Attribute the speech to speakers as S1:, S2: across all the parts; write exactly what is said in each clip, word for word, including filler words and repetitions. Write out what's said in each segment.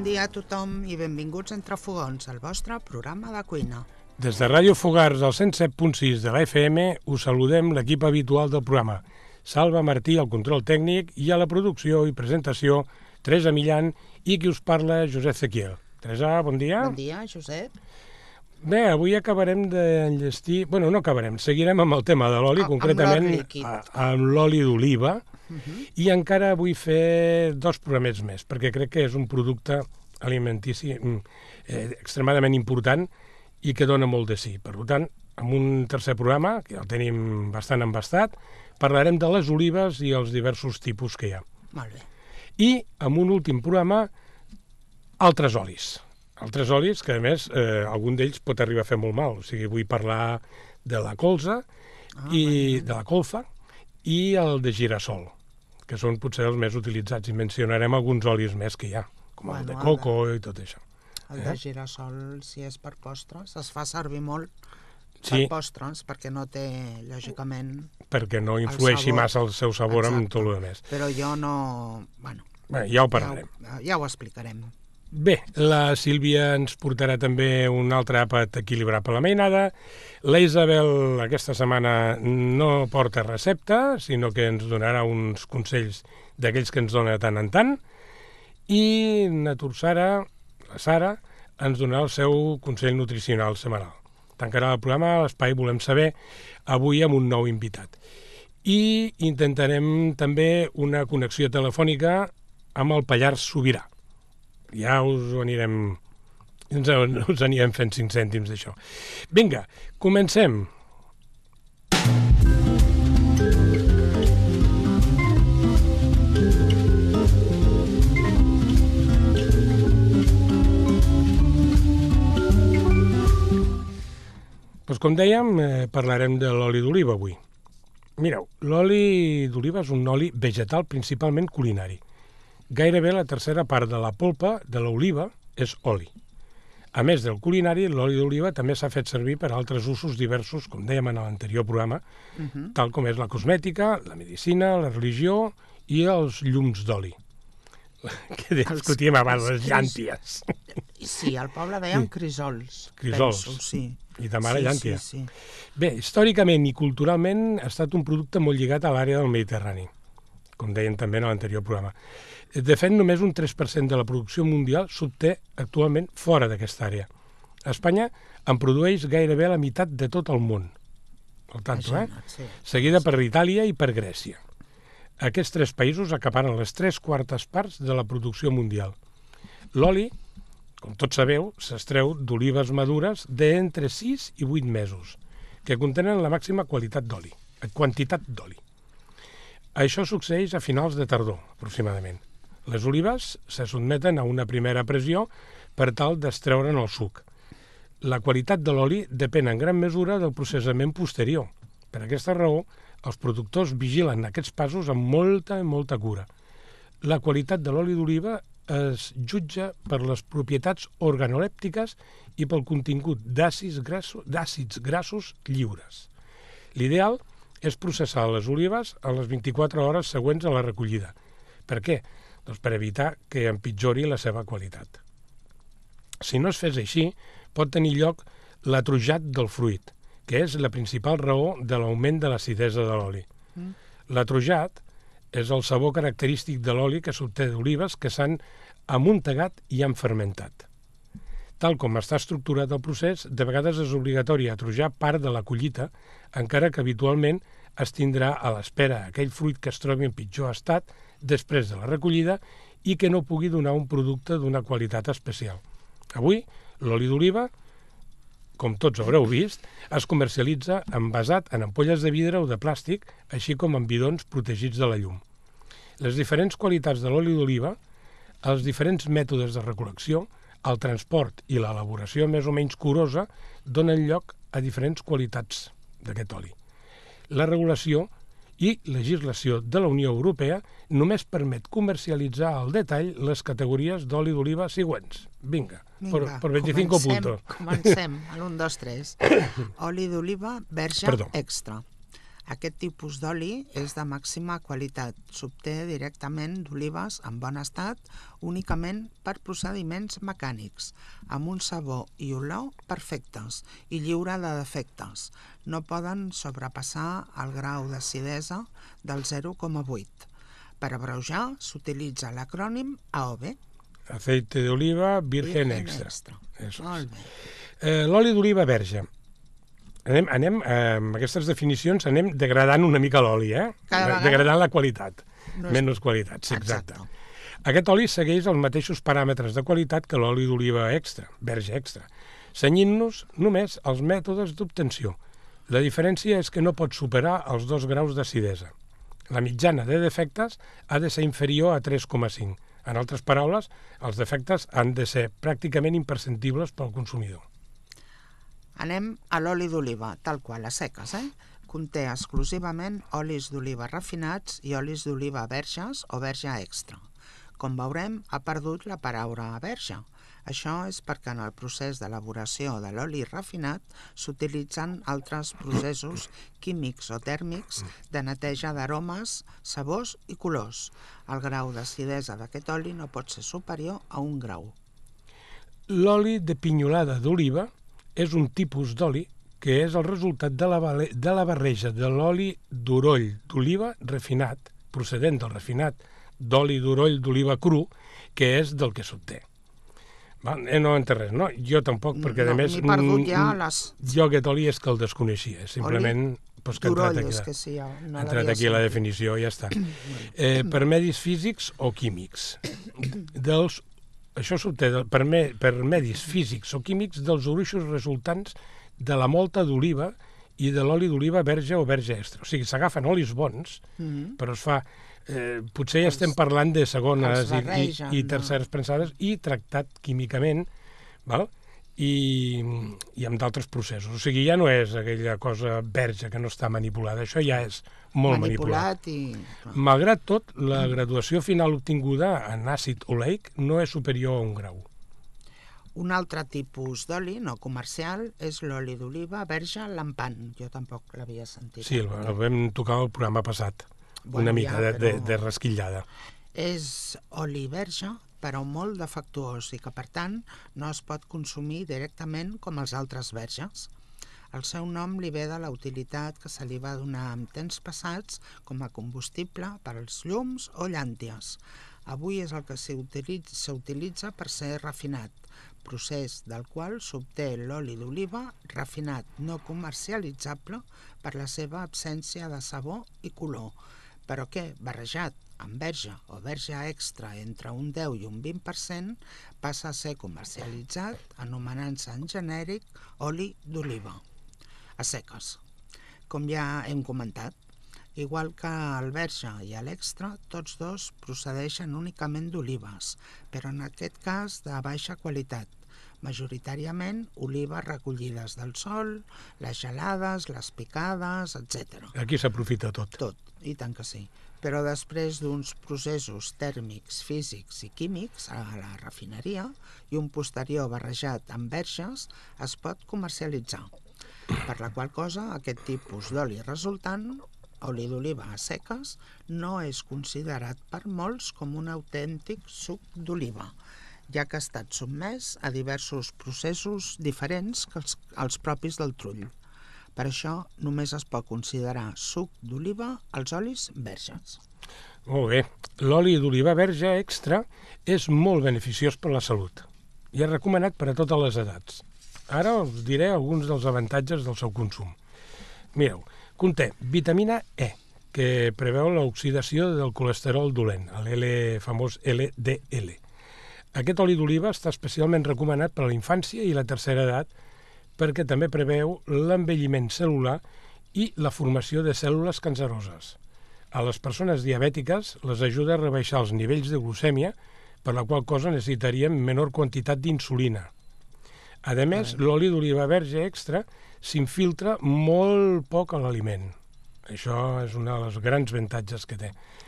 S1: Bon dia a tothom i benvinguts entre fogons, al vostre programa de cuina.
S2: Des de Ràdio Fogars, al cent set punt sis de la F M, us saludem l'equip habitual del programa. Salva Martí, al control tècnic, i a la producció i presentació, Teresa Millan, i qui us parla, Josep Zequiel. Teresa, bon dia.
S1: Bon dia, Josep.
S2: Bé, avui acabarem d'enllestir... Bueno, no acabarem, seguirem amb el tema de l'oli,
S1: Ah, amb
S2: concretament
S1: l'oli líquid.
S2: a- amb l'oli d'oliva,
S1: Uh -huh.
S2: i encara vull fer dos programets més, perquè crec que és un producte alimentici mm, eh, extremadament important i que dona molt de sí. Per tant, en un tercer programa, que ja el tenim bastant embastat, parlarem de les olives i els diversos tipus que hi ha.
S1: Molt bé.
S2: I, en un últim programa, altres olis. Altres olis que, a més, eh, algun d'ells pot arribar a fer molt mal. O sigui, vull parlar de la colza,
S1: Ah,
S2: i
S1: bueno.
S2: de la colza i el de girassol, que són potser els més utilitzats, i mencionarem alguns olis més que hi ha, com el
S1: Bueno,
S2: de
S1: el
S2: coco i tot això.
S1: El de girassol, si és per postres, es fa servir molt
S2: Sí,
S1: per postres, perquè no té, lògicament...
S2: perquè no influeixi
S1: sabor.
S2: massa el seu sabor amb
S1: Exacte.
S2: tot el més.
S1: Però jo no... Bueno,
S2: Bé, ja ho parlarem.
S1: ja, ho- ja ho explicarem.
S2: Bé, la Sílvia ens portarà també un altre àpat equilibrat per la mainada. La Isabel aquesta setmana no porta recepta, sinó que ens donarà uns consells d'aquells que ens dona de tant en tant. I Natur Sara, la Sara, ens donarà el seu consell nutricional setmanal. Tancarà el programa l'Espai Volem Saber, avui amb un nou invitat. I intentarem també una connexió telefònica amb el Pallars Sobirà. Ja us ho anirem, ens, us anirem fent cinc cèntims d'això. Vinga, comencem. Doncs com dèiem, eh, parlarem de l'oli d'oliva avui. Mireu, l'oli d'oliva és un oli vegetal principalment culinari. Gairebé la tercera part de la polpa de l'oliva és oli. A més del culinari, l'oli d'oliva també s'ha fet servir per a altres usos diversos, com dèiem en l'anterior programa,
S1: Uh -huh.
S2: tal com és la cosmètica, la medicina, la religió i els llums d'oli. Que discutíem abans, les llànties.
S1: Sí, al poble dèiem crisols.
S2: Crisols.
S1: Penso, sí.
S2: I ta mare
S1: sí,
S2: llàntia.
S1: Sí, sí.
S2: Bé, històricament i culturalment ha estat un producte molt lligat a l'àrea del Mediterrani, com deien també en l'anterior programa. De fet, només un tres per cent de la producció mundial s'obté actualment fora d'aquesta àrea. Espanya en produeix gairebé la meitat de tot el món. Al tanto, eh?
S1: Imagina't, sí.
S2: Seguida per Itàlia i per Grècia. Aquests tres països acaparen les tres quartes parts de la producció mundial. L'oli, com tots sabeu, s'extreu d'olives madures d'entre sis i vuit mesos, que contenen la màxima qualitat d'oli, quantitat d'oli. Això succeeix a finals de tardor, aproximadament. Les olives se sotmeten a una primera pressió per tal d'extreure'n el suc. La qualitat de l'oli depèn en gran mesura del processament posterior. Per aquesta raó, els productors vigilen aquests passos amb molta i molta cura. La qualitat de l'oli d'oliva es jutja per les propietats organolèptiques i pel contingut d'àcids grassos, d'àcids grassos lliures. L'ideal és processar les olives a les vint-i-quatre hores següents a la recollida. Per què? Doncs per evitar que empitjori la seva qualitat. Si no es fes així, pot tenir lloc l'atrojat del fruit, que és la principal raó de l'augment de l'acidesa de l'oli.
S1: Mm.
S2: L'atrojat és el sabor característic de l'oli que s'obté d'olives que s'han amuntegat i han fermentat. Tal com està estructurat el procés, de vegades és obligatori atrojar part de la collita, encara que habitualment es tindrà a l'espera aquell fruit que es trobi en pitjor estat després de la recollida i que no pugui donar un producte d'una qualitat especial. Avui, l'oli d'oliva, com tots haureu vist, es comercialitza envasat en ampolles de vidre o de plàstic, així com en bidons protegits de la llum. Les diferents qualitats de l'oli d'oliva, els diferents mètodes de recol·lecció, el transport i l'elaboració més o menys curosa donen lloc a diferents qualitats d'aquest oli. La regulació i legislació de la Unió Europea només permet comercialitzar al detall les categories d'oli d'oliva següents. Vinga,
S1: Vinga,
S2: por, por veinticinc
S1: comencem,
S2: puntos.
S1: Comencem, a l'un, dos, tres. Oli d'oliva verge
S2: Perdó.
S1: extra. Aquest tipus d'oli és de màxima qualitat. S'obté directament d'olives en bon estat únicament per procediments mecànics, amb un sabor i olor perfectes i lliure de defectes. No poden sobrepassar el grau d'acidesa del zero coma vuit. Per abreujar s'utilitza l'acrònim A O V.
S2: Aceite de oliva virgen,
S1: Virgen
S2: extra.
S1: extra.
S2: Eso
S1: Molt
S2: es.
S1: bé.
S2: Eh, L'oli d'oliva verge. Anem, anem eh, amb aquestes definicions anem degradant una mica l'oli, eh?
S1: Cada vegada-
S2: Degradant la qualitat,
S1: No és-
S2: menys qualitat, sí, exacte.
S1: Exacte.
S2: Aquest oli segueix els mateixos paràmetres de qualitat que l'oli d'oliva extra, verge extra, cenyint-nos només als mètodes d'obtenció. La diferència és que no pot superar els dos graus d'acidesa. La mitjana de defectes ha de ser inferior a tres coma cinc. En altres paraules, els defectes han de ser pràcticament imperceptibles pel consumidor.
S1: Anem a l'oli d'oliva, tal qual, a seques, eh? Conté exclusivament olis d'oliva refinats i olis d'oliva verges o verge extra. Com veurem, ha perdut la paraula verge. Això és perquè en el procés d'elaboració de l'oli refinat s'utilitzen altres processos químics o tèrmics de neteja d'aromes, sabors i colors. El grau d'acidesa d'aquest oli no pot ser superior a un grau.
S2: L'oli de pinyolada d'oliva és un tipus d'oli que és el resultat de la, de la barreja de l'oli d'oroll d'oliva refinat, procedent del refinat d'oli d'oroll d'oliva cru, que és del que s'obté. Eh, no entenc res, no? Jo tampoc, perquè
S1: No,
S2: a més...
S1: m'he perdut ja les...
S2: Jo aquest oli és que el desconeixia, simplement... Pues, que ha entrat
S1: D'oroll,
S2: aquí,
S1: és
S2: la-
S1: que sí, jo no
S2: ha entrat
S1: l'havia
S2: aquí la
S1: sentit.
S2: definició, ja està. Eh, per medis físics o químics. Dels, això s'obté de- per, me, per medis físics o químics dels gruixos resultants de la molta d'oliva i de l'oli d'oliva verge o verge extra. O sigui, s'agafen olis bons,
S1: Mhm.
S2: però es fa... Eh, potser ja
S1: Els-
S2: estem parlant de segones
S1: els
S2: i, i,
S1: barregen,
S2: i
S1: no?
S2: terceres prensades i tractat químicament, val? I, i amb d'altres processos. O sigui, ja no és aquella cosa verge que no està manipulada, això ja és molt manipulat.
S1: Manipulat i...
S2: Malgrat tot, la graduació final obtinguda en àcid oleic no és superior a un grau.
S1: Un altre tipus d'oli no comercial és l'oli d'oliva verge lampant. Jo tampoc l'havia sentit.
S2: Sí, el, el vam tocar al programa passat,
S1: Bueno,
S2: una mica
S1: ja,
S2: de, de,
S1: però-
S2: de rasquillada.
S1: És oli verge, però molt defectuós i que, per tant, no es pot consumir directament com els altres verges. El seu nom li ve de la utilitat que se li va donar en temps passats com a combustible per als llums o llànties. Avui és el que s'utilitza s'utilitza per ser refinat, procés del qual s'obté l'oli d'oliva refinat no comercialitzable per la seva absència de sabor i color, però que, barrejat amb verge o verge extra entre un deu i un vint per cent, passa a ser comercialitzat anomenant-se en genèric oli d'oliva, a seques. Com ja hem comentat, igual que el verge i l'extra, tots dos procedeixen únicament d'olives, però en aquest cas de baixa qualitat, majoritàriament olives recollides del sol, les gelades, les picades, etcètera.
S2: Aquí s'aprofita tot.
S1: Tot, i tant que sí. Però després d'uns processos tèrmics, físics i químics a la refineria i un posterior barrejat amb verges, es pot comercialitzar. Per la qual cosa, aquest tipus d'oli resultant, oli d'oliva a seques, no és considerat per molts com un autèntic suc d'oliva, ja que ha estat sotmès a diversos processos diferents que els, els propis del trull. Per això només es pot considerar suc d'oliva als olis verges.
S2: Molt bé. L'oli d'oliva verge extra és molt beneficiós per la salut i és recomanat per a totes les edats. Ara us diré alguns dels avantatges del seu consum. Mireu, conté vitamina E, que preveu l'oxidació del colesterol dolent, el famós L D L. Aquest oli d'oliva està especialment recomanat per a la infància i la tercera edat perquè també preveu l'envelliment cel·lular i la formació de cèl·lules canceroses. A les persones diabètiques les ajuda a rebaixar els nivells de glucèmia, per la qual cosa necessitaríem menor quantitat d'insulina. A més, l'oli d'oliva verge extra s'infiltra molt poc a l'aliment. Això és un dels grans avantatges que té.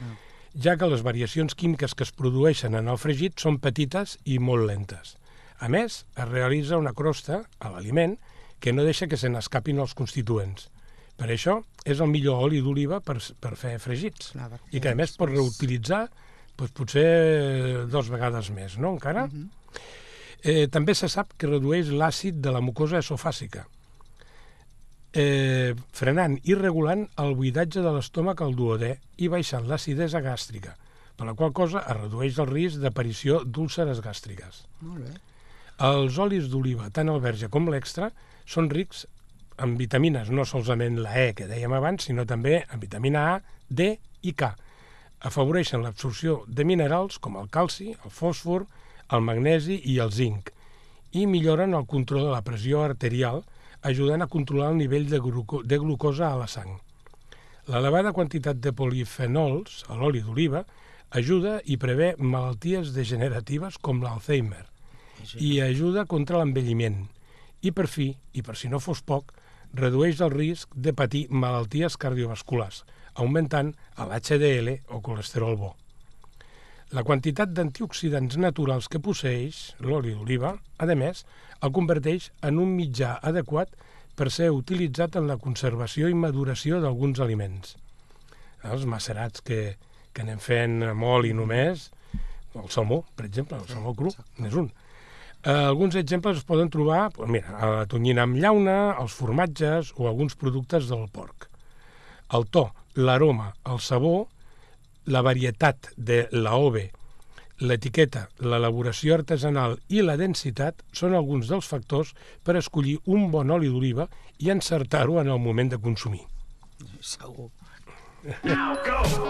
S2: Ja que les variacions químiques que es produeixen en el fregit són petites i molt lentes. A més, es realitza una crosta a l'aliment que no deixa que se n'escapin els constituents. Per això és el millor oli d'oliva per, per fer fregits.
S1: Clar,
S2: I que a més pot reutilitzar doncs, potser dos vegades més, no encara? Uh-huh. eh, també se sap que redueix l'àcid de la mucosa esofàsica, eh, frenant i regulant el buidatge de l'estómac al duodè i baixant l'acidesa gàstrica, per la qual cosa es redueix el risc d'aparició d'úlceres gàstriques.
S1: Molt bé.
S2: Els olis d'oliva, tant el verge com l'extra, són rics en vitamines, no solament la E, que dèiem abans, sinó també en vitamina A, D i K. Afavoreixen l'absorció de minerals com el calci, el fòsfor, el magnesi i el zinc, i milloren el control de la pressió arterial, ajudant a controlar el nivell de, gluco de glucosa a la sang. L'elevada quantitat de polifenols a l'oli d'oliva ajuda i prevé malalties degeneratives com l'Alzheimer i ajuda contra l'envelliment. I per fi, i per si no fos poc, redueix el risc de patir malalties cardiovasculars, augmentant l'H D L o colesterol bo. La quantitat d'antioxidants naturals que posseeix l'oli d'oliva, a més, el converteix en un mitjà adequat per ser utilitzat en la conservació i maduració d'alguns aliments. Els macerats que, que anem fent amb oli només, el salmó, per exemple, el salmó cru, n'és un. Eh, alguns exemples es poden trobar, doncs mira, a la tonyina amb llauna, els formatges o alguns productes del porc. El to, l'aroma, el sabor, la varietat de l'A O V, l'etiqueta, l'elaboració artesanal i la densitat són alguns dels factors per escollir un bon oli d'oliva i encertar-ho en el moment de consumir.
S1: Segur.
S3: Now go!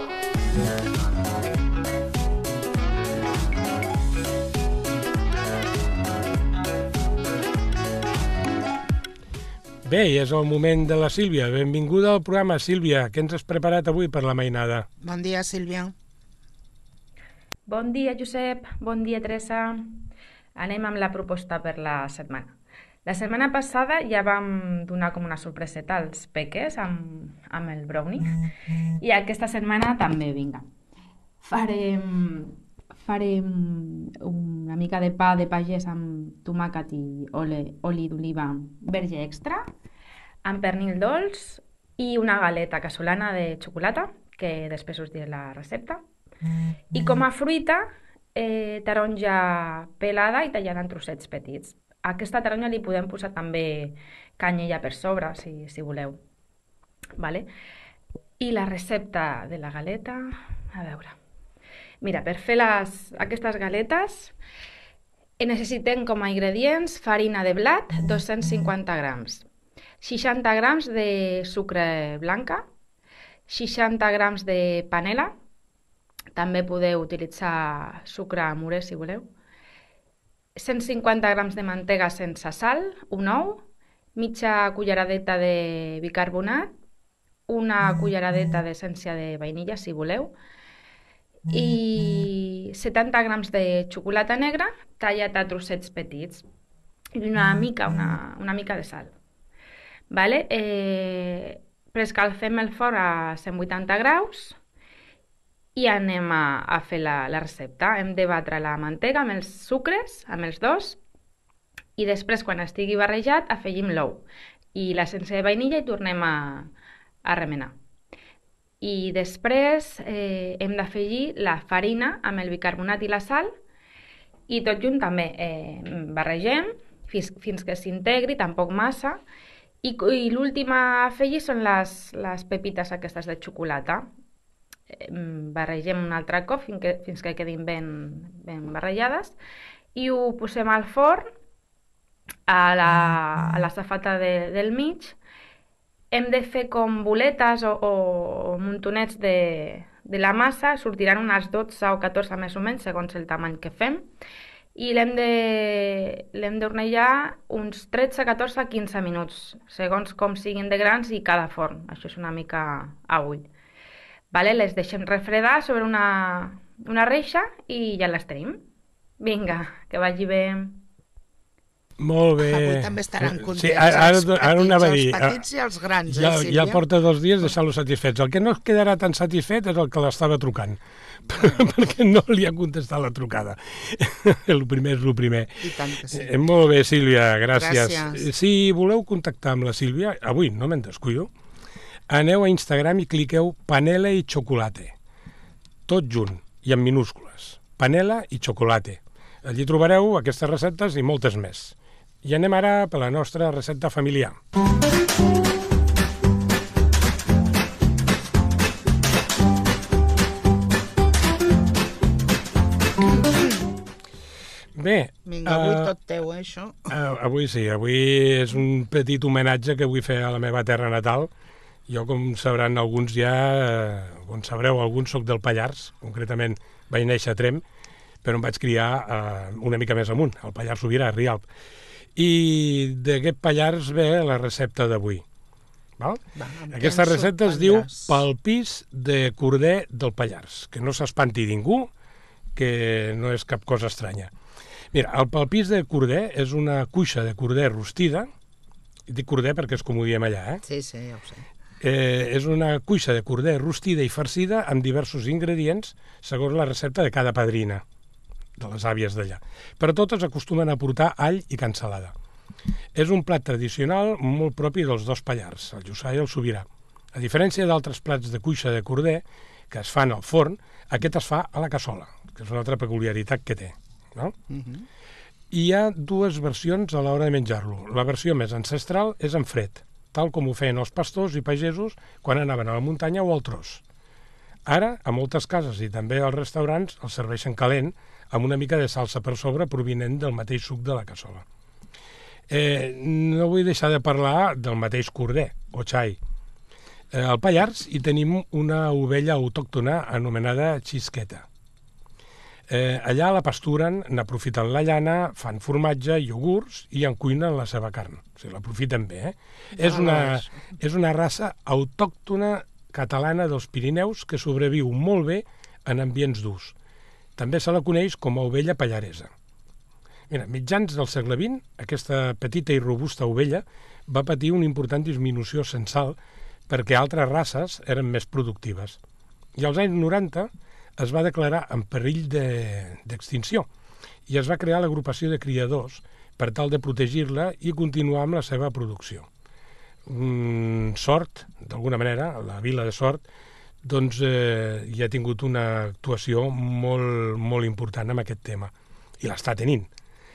S2: Bé, és el moment de la Sílvia. Benvinguda al programa, Sílvia. Què ens has preparat avui per la mainada?
S1: Bon dia, Sílvia.
S4: Bon dia, Josep. Bon dia, Teresa. Anem amb la proposta per la setmana. La setmana passada ja vam donar com una sorpreseta als peques amb, amb el brownie i aquesta setmana també, vinga. Farem, farem una mica de pa de pagès amb tomàquet i oli, oli d'oliva verge extra, amb pernil dolç i una galeta casolana de xocolata, que després us diré la recepta. I com a fruita, eh, taronja pelada i tallada en trossets petits. A aquesta taronja li podem posar també canyella per sobre, si, si voleu. Vale? I la recepta de la galeta, a veure. Mira, per fer les, aquestes galetes necessitem com a ingredients farina de blat, dos-cents cinquanta grams, seixanta grams de sucre blanca, seixanta grams de panela, també podeu utilitzar sucre morè si voleu, cent cinquanta grams de mantega sense sal, un ou, mitja culleradeta de bicarbonat, una culleradeta d'essència de vainilla si voleu, i setanta grams de xocolata negra tallat a trossets petits i una mica, una, una mica de sal. Vale? Eh, preescalfem el forn a cent vuitanta graus i anem a, a fer la, la recepta. Hem de batre la mantega amb els sucres, amb els dos, i després, quan estigui barrejat, afegim l'ou i l'essència de vainilla i tornem a, a remenar. I després eh, hem d'afegir la farina amb el bicarbonat i la sal i tot junt també eh, barregem fins, fins que s'integri, tampoc massa, i, i l'últim a afegir són les, les pepites aquestes de xocolata. Eh, barregem un altre cop fins que, fins que quedin ben, ben barrejades i ho posem al forn a la, a la safata de, del mig. Hem de fer com boletes o, o muntonets de, de la massa, sortiran unes dotze o catorze més o menys, segons el tamany que fem, i l'hem de, l'hem d'hornellar uns tretze, catorze, quinze minuts, segons com siguin de grans i cada forn. Això és una mica a ull. Vale? Les deixem refredar sobre una, una reixa i ja les tenim. Vinga, que vagi bé.
S2: Molt bé.
S1: Avui també estaran contents,
S2: sí, ara,
S1: els, petits,
S2: ara anava a dir,
S1: els petits i els grans,
S2: ja,
S1: eh, Sílvia?
S2: ja porta dos dies deixant-los satisfets. El que no quedarà tan satisfet és el que l'estava trucant, perquè no li ha contestat la trucada. El primer és el primer.
S1: I tant que sí.
S2: Eh, molt bé, Sílvia, gràcies.
S1: Gràcies.
S2: Si voleu contactar amb la Sílvia, avui no me'n descuido, Aneu a Instagram i cliqueu Panela i Chocolate. Tot junt i en minúscules. Panela i Chocolate. Allí trobareu aquestes receptes i moltes més. I anem ara per la nostra recepta familiar. Bé...
S1: Vinga, avui uh, tot teu, eh, això?
S2: Uh, avui sí, avui és un petit homenatge que vull fer a la meva terra natal. Jo, com sabran alguns ja, uh, com sabreu, alguns soc del Pallars, concretament vaig néixer a Tremp, però em vaig criar uh, una mica més amunt, al Pallars Sobirà, a Rialp. I d'aquest Pallars ve la recepta d'avui. Val? Va, Aquesta recepta es diu palpís de corder del Pallars, que no s'espanti ningú, que no és cap cosa estranya. Mira, el palpís de corder és una cuixa de corder rostida, dic corder perquè és com ho diem allà, eh?
S1: Sí, sí, ja ho sé.
S2: Eh, és una cuixa de corder rostida i farcida amb diversos ingredients segons la recepta de cada padrina, de les àvies d'allà. Però totes acostumen a portar all i cansalada. És un plat tradicional molt propi dels dos Pallars, el Lluçà i el Sobirà. A diferència d'altres plats de cuixa de corder que es fan al forn, aquest es fa a la cassola, que és una altra peculiaritat que té. No? Uh-huh. I hi ha dues versions a l'hora de menjar-lo. La versió més ancestral és en fred, tal com ho feien els pastors i pagesos quan anaven a la muntanya o al tros. Ara, a moltes cases i també als restaurants el serveixen calent amb una mica de salsa per sobre provinent del mateix suc de la cassola. Eh, no vull deixar de parlar del mateix corder, o xai. Eh, al Pallars hi tenim una ovella autòctona anomenada xisqueta. Eh, allà la pasturen, n'aprofiten la llana, fan formatge, iogurts i en cuinen la seva carn. O sigui, l'aprofiten bé, eh? Ah, és, una, és una raça autòctona catalana dels Pirineus que sobreviu molt bé en ambients durs. També se la coneix com a ovella pallaresa. Mira, mitjans del segle vint, aquesta petita i robusta ovella va patir una important disminució censal perquè altres races eren més productives. I als anys noranta es va declarar en perill d'extinció i es va crear l'agrupació de criadors per tal de protegir-la i continuar amb la seva producció. Mm, Sort, d'alguna manera, la vila de Sort, doncs eh, hi ha tingut una actuació molt, molt important en aquest tema, i l'està tenint.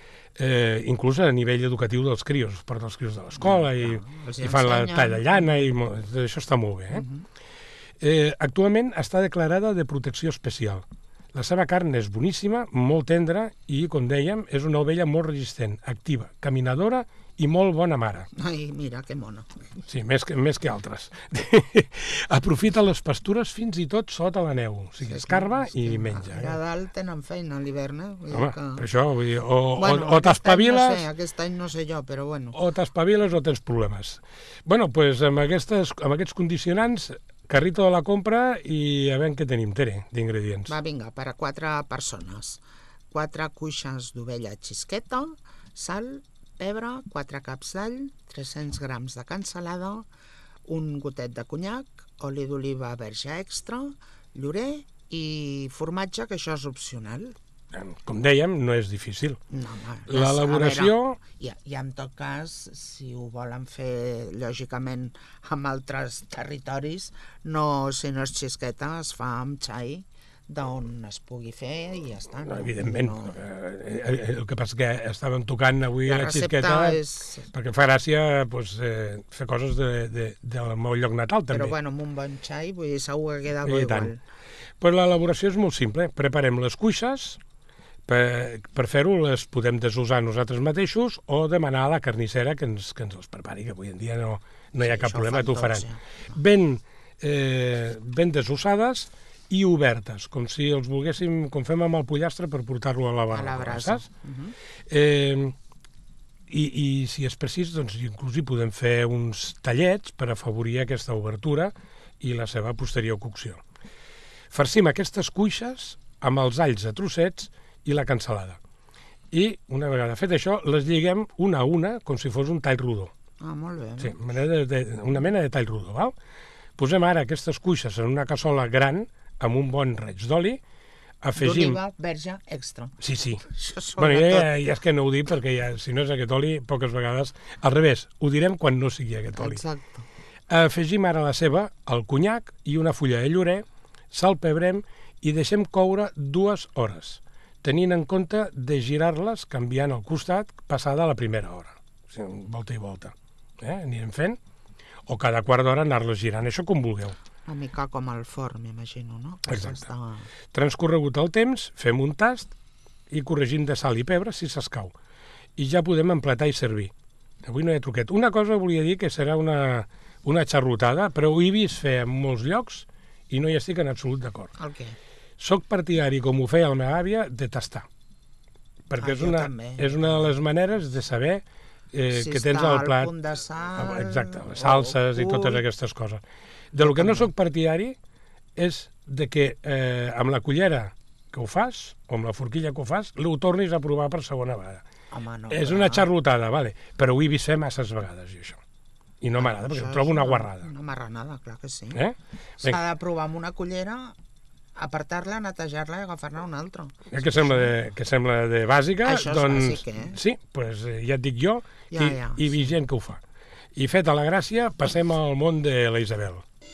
S2: Eh, inclús a nivell educatiu dels crios, porten els crios de l'escola i, i fan la talla llana, i això està molt bé, eh? Uh-huh. Eh, actualment està declarada de protecció especial. La seva carn és boníssima, molt tendra i, com dèiem, és una ovella molt resistent, activa, caminadora i molt bona mare.
S1: Ai, mira, que mona.
S2: Sí, més que, més que altres. Aprofita les pastures fins i tot sota la neu. O sigui, escarba i menja.
S1: Allà dalt tenen feina a l'hivern, eh?
S2: Home,
S1: que...
S2: per això, vull dir, o,
S1: bueno,
S2: o, o t'espaviles...
S1: No sé, aquest any no sé jo, però bueno.
S2: O t'espaviles o tens problemes. Bueno, doncs pues, amb, aquestes, amb aquests condicionants... Carrito de la compra i a veure què tenim, Tere, d'ingredients.
S1: Va, vinga, per a quatre persones. Quatre cuixes d'ovella xisqueta, sal, pebre, quatre caps d'all, tres-cents grams de cansalada, un gotet de conyac, oli d'oliva verge extra, llorer i formatge, que això és opcional.
S2: Com dèiem, no és difícil.
S1: No, no,
S2: l'elaboració...
S1: I, I en tot cas, si ho volen fer, lògicament, amb altres territoris, no, si no és xisqueta, es fa amb xai, d'on es pugui fer i ja està.
S2: No, evidentment. No... El que passa que estàvem tocant avui la, la xisqueta és... perquè fa gràcia pues, eh, fer coses de, de, del meu lloc natal, també.
S1: Però bueno, amb un bon xai, vull dir, segur que queda bo igual.
S2: Pues l'elaboració és molt simple. Preparem les cuixes. Per, per fer-ho les podem desusar nosaltres mateixos o demanar a la carnissera que ens, que ens els prepari, que avui en dia no, no hi ha sí, cap problema, t'ho faran. Ja. Ben, eh, ben desussades i obertes, com si els volguéssim, com fem amb el pollastre per portar-lo a la barra.
S1: A la brasa.
S2: Uh-huh. eh, i, I si és precís, doncs inclús hi podem fer uns tallets per afavorir aquesta obertura i la seva posterior cocció. Farcim aquestes cuixes amb els alls a trossets i la cansalada. I, una vegada fet això, les lliguem una a una com si fos un tall rodó.
S1: Ah, molt bé.
S2: Sí, de, de, una mena de tall rodó, val? Posem ara aquestes cuixes en una cassola gran amb un bon raig d'oli, afegim...
S1: D'oliva verge extra.
S2: Sí, sí.
S1: Això
S2: bueno, ja, ja, ja és que no ho dic perquè ja, si no és aquest oli, poques vegades... Al revés, ho direm quan no sigui aquest oli.
S1: Exacte.
S2: Afegim ara la ceba, el conyac i una fulla de llorer, salpebrem i deixem coure dues hores, tenint en compte de girar-les canviant el costat passada a la primera hora. O sigui, volta i volta. Eh? Anirem fent. O cada quart d'hora anar-les girant, això com vulgueu.
S1: Una mica com el forn, m'imagino, no?
S2: Exacte. Transcorregut el temps, fem un tast i corregim de sal i pebre si s'escau. I ja podem emplatar i servir. Avui no hi ha truquet. Una cosa volia dir que serà una, una xarlotada, però ho he vist fer en molts llocs i no hi estic en absolut d'acord.
S1: El què?
S2: Soc partidari, com ho feia la meva àvia, de tastar. Perquè
S1: Ah,
S2: és,
S1: jo
S2: una,
S1: també.
S2: és una de les maneres de saber eh,
S1: Si
S2: que tens
S1: està
S2: al
S1: al
S2: plat.
S1: punt de sal,
S2: Exacte, les
S1: o
S2: salses i
S1: cuit.
S2: totes aquestes coses. De lo que no sóc partidari és de que eh, amb la cullera que ho fas, o amb la forquilla que ho fas, ho tornis a provar per segona vegada.
S1: Home, no,
S2: És
S1: clar.
S2: una xarlotada, vale, però ho he vist fer masses vegades, i això. I no m'agrada, perquè
S1: Això
S2: ho trobo
S1: és
S2: una guarrada.
S1: Una marranada, clar que sí.
S2: Eh?
S1: S'ha de provar amb una cullera, apartar-la, netejar-la i agafar-ne una altra.
S2: Eh, que sembla de, que sembla de bàsica,
S1: Això és
S2: doncs...
S1: bàsic, eh?
S2: Sí, doncs eh, ja et dic jo,
S1: Ja,
S2: i,
S1: ja,
S2: i he vist gent que ho fa. I feta la gràcia, passem al món de la Isabel.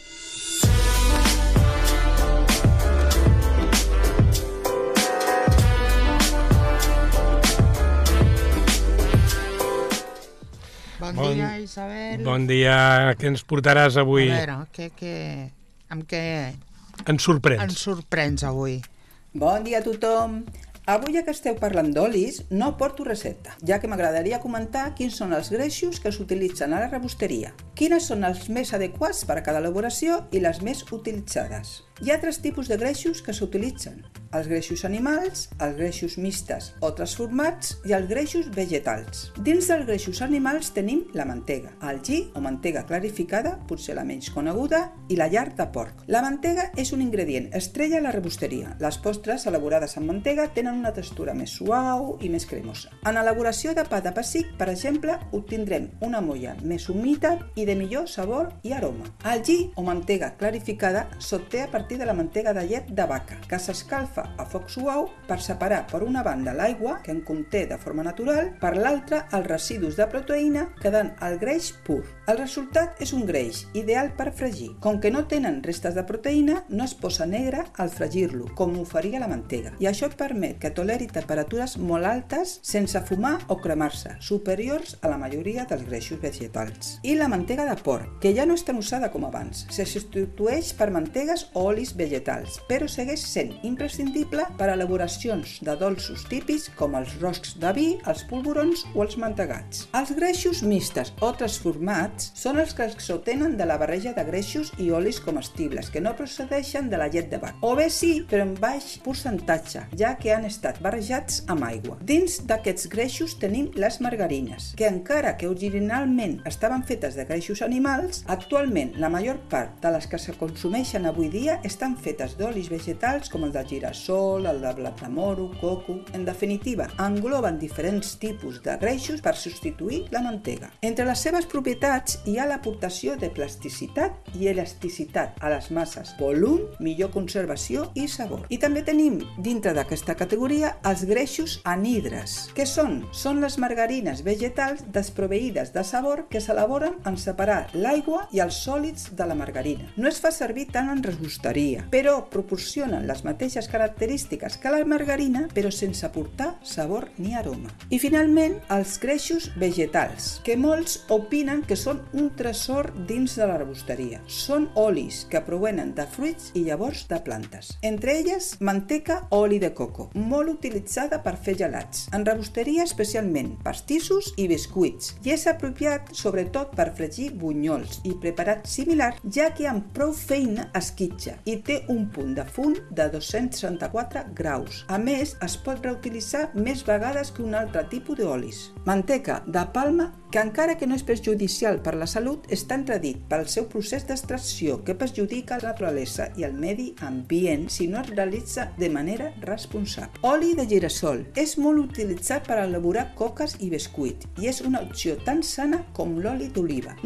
S1: Bon,
S2: Bon-
S1: dia, Isabel.
S2: Bon dia, què ens portaràs avui?
S1: A veure, què, què, amb què
S2: Ens sorprens.
S1: ens sorprens avui?
S5: Bon dia a tothom. Avui, ja que esteu parlant d'olis, no porto recepta, ja que m'agradaria comentar quins són els greixos que s'utilitzen a la rebosteria, quines són els més adequats per a cada elaboració i les més utilitzades. Hi ha tres tipus de greixos que s'utilitzen: els greixos animals, els greixos mixtes o transformats i els greixos vegetals. Dins dels greixos animals tenim la mantega, el ghee o mantega clarificada, potser la menys coneguda, i la llar de porc. La mantega és un ingredient estrella a la rebosteria. Les postres elaborades amb mantega tenen una textura més suau i més cremosa. En elaboració de pa de pessic, per exemple, obtindrem una molla més humida i de millor sabor i aroma. El ghee o mantega clarificada s'obté a partir de la mantega de llet de vaca, que s'escalfa a foc suau per separar per una banda l'aigua, que en conté de forma natural, per l'altra els residus de proteïna, quedant el greix pur. El resultat és un greix ideal per fregir. Com que no tenen restes de proteïna, no es posa negre al fregir-lo, com ho faria la mantega. I això permet que toleri temperatures molt altes sense fumar o cremar-se, superiors a la majoria dels greixos vegetals. I la mantega de porc, que ja no és tan usada com abans. Se substitueix per mantegues o olis vegetals, però segueix sent imprescindible per a elaboracions de dolços típics com els roscs de vi, els polvorons o els mantegats. Els greixos mixtes o transformats són els que s'obtenen de la barreja de greixos i olis comestibles que no procedeixen de la llet de vaca, o bé sí, però en baix percentatge, ja que han estat barrejats amb aigua. Dins d'aquests greixos tenim les margarines, que encara que originalment estaven fetes de greixos animals, actualment la major part de les que se consumeixen avui dia estan fetes d'olis vegetals com el de girassol, el de blat de moro, coco... En definitiva, engloben diferents tipus de greixos per substituir la mantega. Entre les seves propietats hi ha l'aportació de plasticitat i elasticitat a les masses, volum, millor conservació i sabor. I també tenim dintre d'aquesta categoria els greixos anhidres. Què són? Són les margarines vegetals desproveïdes de sabor que s'elaboren en separar l'aigua i els sòlids de la margarina. No es fa servir tant en rebosteria, però proporcionen les mateixes característiques que la margarina, però sense aportar sabor ni aroma. I finalment, els greixos vegetals, que molts opinen que són un tresor dins de la rebosteria. Són olis que provenen de fruits i llavors de plantes. Entre elles, manteca o oli de coco, molt utilitzada per fer gelats. En rebosteria especialment pastissos i biscuits, i és apropiat sobretot per fregir bunyols i preparats similars, ja que amb prou feina esquitxa i té un punt de fum de dos-cents trenta-quatre graus. A més, es pot reutilitzar més vegades que un altre tipus d'olis. Manteca de palma, que encara que no és perjudicial per la salut, està entredit pel seu procés d'extracció que perjudica la naturalesa i el medi ambient si no es realitza de manera responsable. Oli de girassol és molt utilitzat per elaborar coques i biscuit i és una opció tan sana com l'oli d'oliva. No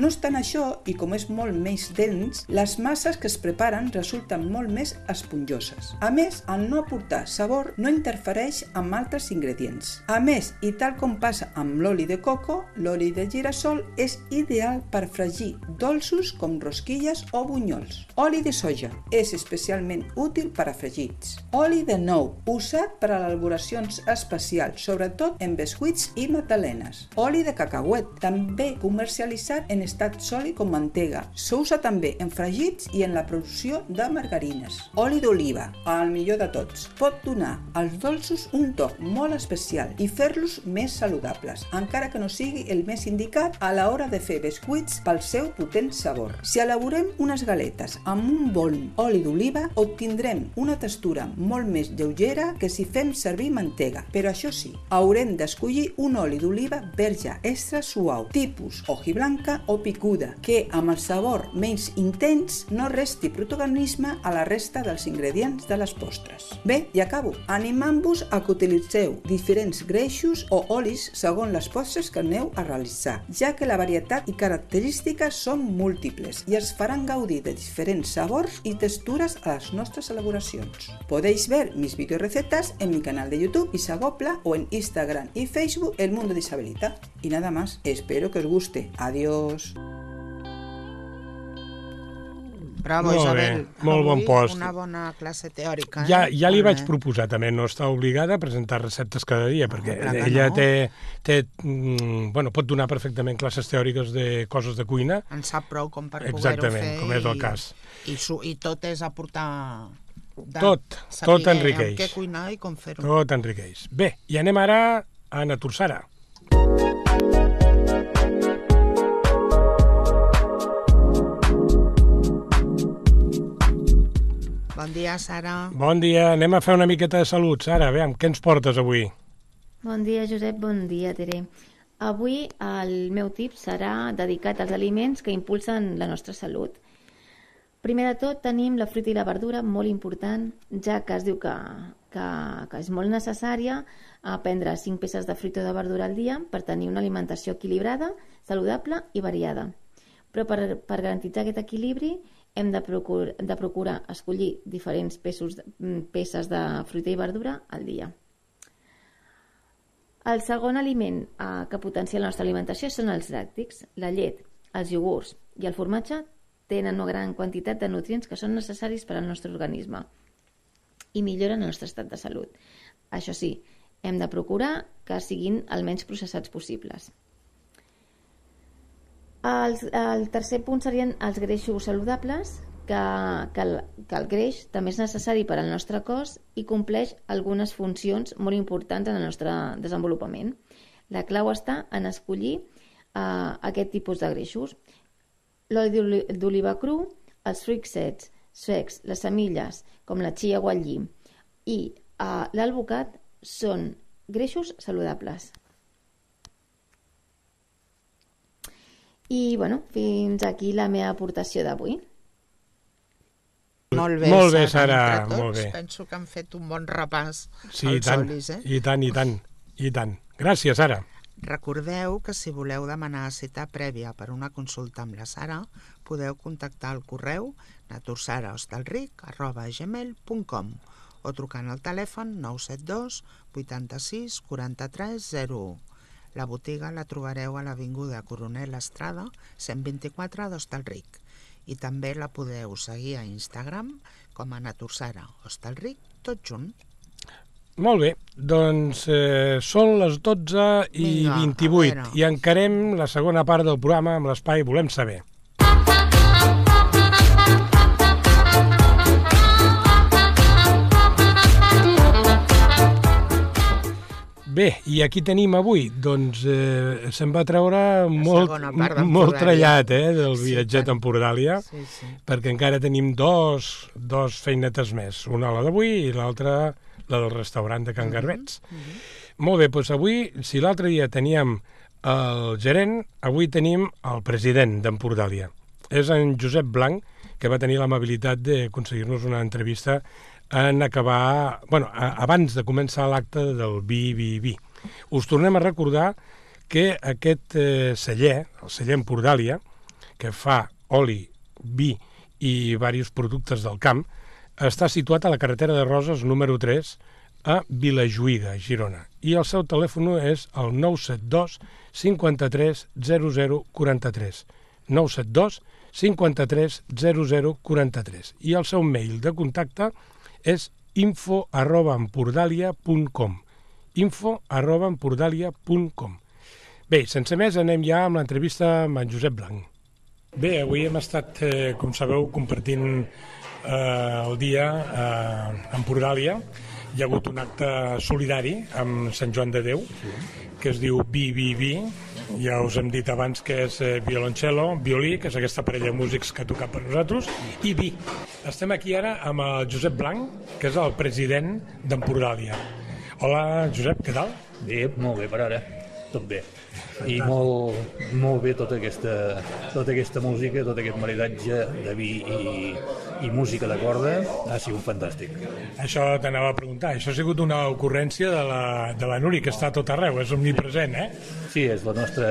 S5: No obstant això, i com és molt més dens, les masses que es preparen resulten molt més esponjoses. A més, el no aportar sabor no interfereix amb altres ingredients. A més, i tal com passa amb l'oli de coco, l'oli de girassol és ideal per fregir dolços com rosquilles o bunyols. Oli de soja és especialment útil per a fregits. Oli de nou, usat per a elaboracions especials, sobretot en bescuits i magdalenes. Oli de cacauet, també comercialitzat en estat sòlid com mantega. S'usa també en fregits i en la producció de margarines. Oli d'oliva, el millor de tots. Pot donar als dolços un toc molt especial i fer-los més saludables, encara que no sigui el més indicat a l'hora de fer bescuits pel seu potent sabor. Si elaborem unes galetes amb un bon oli d'oliva, obtindrem una textura molt més lleugera que si fem servir mantega. Però això sí, haurem d'escollir un oli d'oliva verge extra suau, tipus hojiblanca o picuda, que amb el sabor menys intens no resti protagonisme a la resta dels ingredients de les postres. Bé, i acabo, animant-vos a que utilitzeu diferents greixos o olis segons les postres que aneu a realitzar, ja que la varietat i característiques són múltiples i es faran gaudir de diferents sabors y texturas a las nuestras elaboraciones. Podéis ver mis videorecetas en mi canal de YouTube Isagopla o en Instagram y Facebook El Mundo de Isabelita. Y nada más, espero que os guste. Adiós.
S1: Bravo,
S2: Molt
S1: Isabel.
S2: bé, molt bon
S1: Avui
S2: post.
S1: Una bona classe teòrica. Eh?
S2: Ja, ja li
S1: Molt
S2: vaig
S1: bé.
S2: proposar també, no està obligada a presentar receptes cada dia, perquè
S1: clar que
S2: ella
S1: no.
S2: té, té, mm, bueno, pot donar perfectament classes teòriques de coses de cuina.
S1: En sap prou com per poder-ho
S2: Exactament,
S1: fer.
S2: com és el
S1: i-
S2: cas.
S1: I, su, I tot és aportar... De
S2: Tot,
S1: saber
S2: tot enriqueix.
S1: amb què cuinar i com fer-ho.
S2: Tot enriqueix. Bé, i anem ara a Natursara.
S1: Bon dia, Sara.
S2: Bon dia, anem a fer una miqueta de salut. Sara, aviam, què ens portes avui?
S6: Bon dia, Josep, bon dia, Tere. Avui el meu tip serà dedicat als aliments que impulsen la nostra salut. Primer de tot tenim la fruita i la verdura, molt important, ja que es diu que, que, que és molt necessària prendre cinc peces de fruita o de verdura al dia per tenir una alimentació equilibrada, saludable i variada. Però per, per garantitzar aquest equilibri hem de procurar, de procurar escollir diferents pesos, peces de fruita i verdura al dia. El segon aliment eh, que potencia la nostra alimentació són els làctics. La llet, els iogurts i el formatge tenen una gran quantitat de nutrients que són necessaris per al nostre organisme i milloren el nostre estat de salut. Això sí, hem de procurar que siguin el menys processats possibles. El, el tercer punt serien els greixos saludables, que, que, el, que el greix també és necessari per al nostre cos i compleix algunes funcions molt importants en el nostre desenvolupament. La clau està en escollir uh, aquest tipus de greixos. L'oli d'oliva cru, els fruits secs, secs, les semilles, com la chia o el lli, i uh, l'alvocat són greixos saludables. I, bueno, fins aquí la meva aportació d'avui.
S1: Molt bé,
S2: Molt bé,
S1: Sara.
S2: Sara,
S1: Entre tots,
S2: molt bé.
S1: penso que han fet un bon repàs
S2: Sí, i
S1: als
S2: tant,
S1: olis, eh?
S2: i tant, i tant, i tant. Gràcies, Sara.
S1: Recordeu que si voleu demanar cita prèvia per una consulta amb la Sara, podeu contactar al correu natursarahostalric arroba gmail punt com o trucant al telèfon nou set dos vuitanta-sis quaranta-tres zero u. La botiga la trobareu a l'Avinguda Coronel Estrada, cent vint-i-quatre d'Hostalric. I també la podeu seguir a Instagram com a Natursara Hostalric, tot junt.
S2: Molt bé, doncs eh, són les dotze i
S1: Vinga, a
S2: vint-i-vuit
S1: veure.
S2: i encarem la segona part del programa amb l'espai Volem Saber. Bé, i aquí tenim avui, doncs eh, se'n va treure molt,
S1: segona part d'Empordàlia.
S2: molt trellat eh, del
S1: Sí,
S2: viatget
S1: tant.
S2: a Empordàlia,
S1: Sí, sí.
S2: perquè encara tenim dos, dos feinetes més, una la d'avui i l'altra la del restaurant de Can Garbets. Molt bé, doncs avui, si l'altre dia teníem el gerent, avui tenim el president d'Empordàlia. És en Josep Blanc, que va tenir l'amabilitat d'aconseguir-nos una entrevista en acabar, bueno, a, abans de començar l'acte del Vi, Vi, Vi. Us tornem a recordar que aquest eh, celler, el celler Empordàlia, que fa oli, vi i diversos productes del camp, està situat a la carretera de Roses número tres a Vilajuïga, Girona. I el seu telèfon és el nou set dos cinquanta-tres zero zero quaranta-tres. nou set dos cinquanta-tres zero zero quaranta-tres. I el seu mail de contacte és info arroba empordalia punt com. info arroba empordalia punt com. Bé, sense més, anem ja amb l'entrevista amb en Josep Blanc. Bé, avui hem estat, eh, com sabeu, compartint eh, el dia a Empordàlia. Hi ha hagut un acte solidari amb Sant Joan de Déu, que es diu Vi, Vi, Vi. Ja us hem dit abans que és eh, violoncello, violí, que és aquesta parella de músics que ha tocat per nosaltres, i vi. Estem aquí ara amb el Josep Blanc, que és el president d'Empordàlia. Hola, Josep, què tal?
S7: Bé, molt bé per ara, tot bé. I molt, molt bé tota aquesta, tota aquesta música, tot aquest maridatge de vi i, i música de corda ha sigut fantàstic.
S2: Això t'anava a preguntar, això ha sigut una ocurrència de la, de la Núria, que està a tot arreu, és omnipresent, eh?
S7: Sí, és la nostra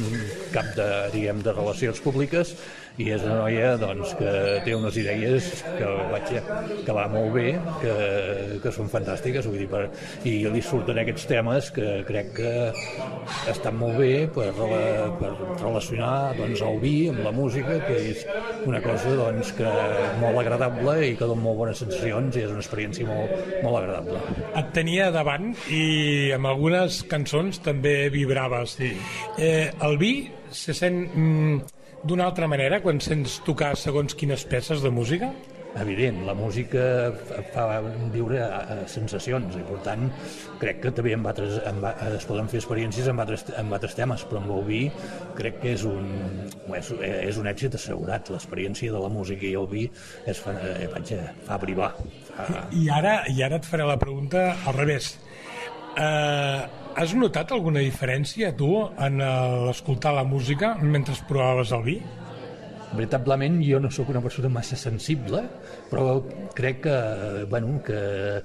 S7: cap de, diguem, de relacions públiques, i és una noia doncs, que té unes idees que, vaja, que va molt bé, que, que són fantàstiques, vull dir, per, i li surten aquests temes que crec que estan molt bé per, per relacionar doncs, el vi amb la música, que és una cosa doncs, que molt agradable i que dona molt bones sensacions i és una experiència molt, molt agradable.
S2: Et tenia davant i amb algunes cançons també vibraves.
S7: Sí.
S2: Eh, el vi se sent mm, d'una altra manera quan sents tocar segons quines peces de música?
S7: Evident, la música fa viure sensacions i per tant crec que també amb altres, amb, es poden fer experiències amb altres, amb altres temes, però amb el vi crec que és un, és, és un èxit assegurat. L'experiència de la música i el vi es fa, eh, vaja, fa privar. Fa...
S2: I, ara, I ara et faré la pregunta al revés. Eh, has notat alguna diferència tu en l'escoltar la música mentre provaves el vi?
S7: Veritablement jo no sóc una persona massa sensible, però crec que, bueno, que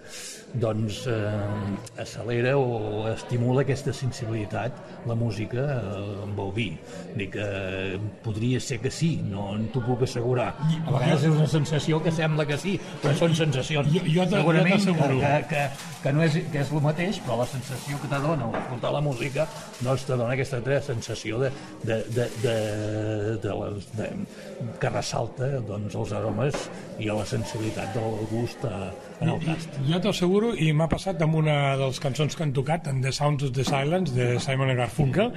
S7: doncs, eh, accelera o estimula aquesta sensibilitat la música eh, amb el vi. Dic que podria ser que sí, no t'ho puc assegurar. A vegades és una sensació que sembla que sí, però són sensacions.
S2: Jo, jo
S7: Segurament
S2: t'asseguro
S7: que, que, que no és, que és el mateix, però la sensació que te dona al escoltar la música doncs te dona aquesta altra sensació de, de, de, de, de, les, de, que ressalta doncs, els aromes i la sensibilitat del gust a, en el tast.
S2: Jo t'asseguro, i m'ha passat amb una de les cançons que han tocat, en The Sounds of the Silence, de Simon and Garfunkel,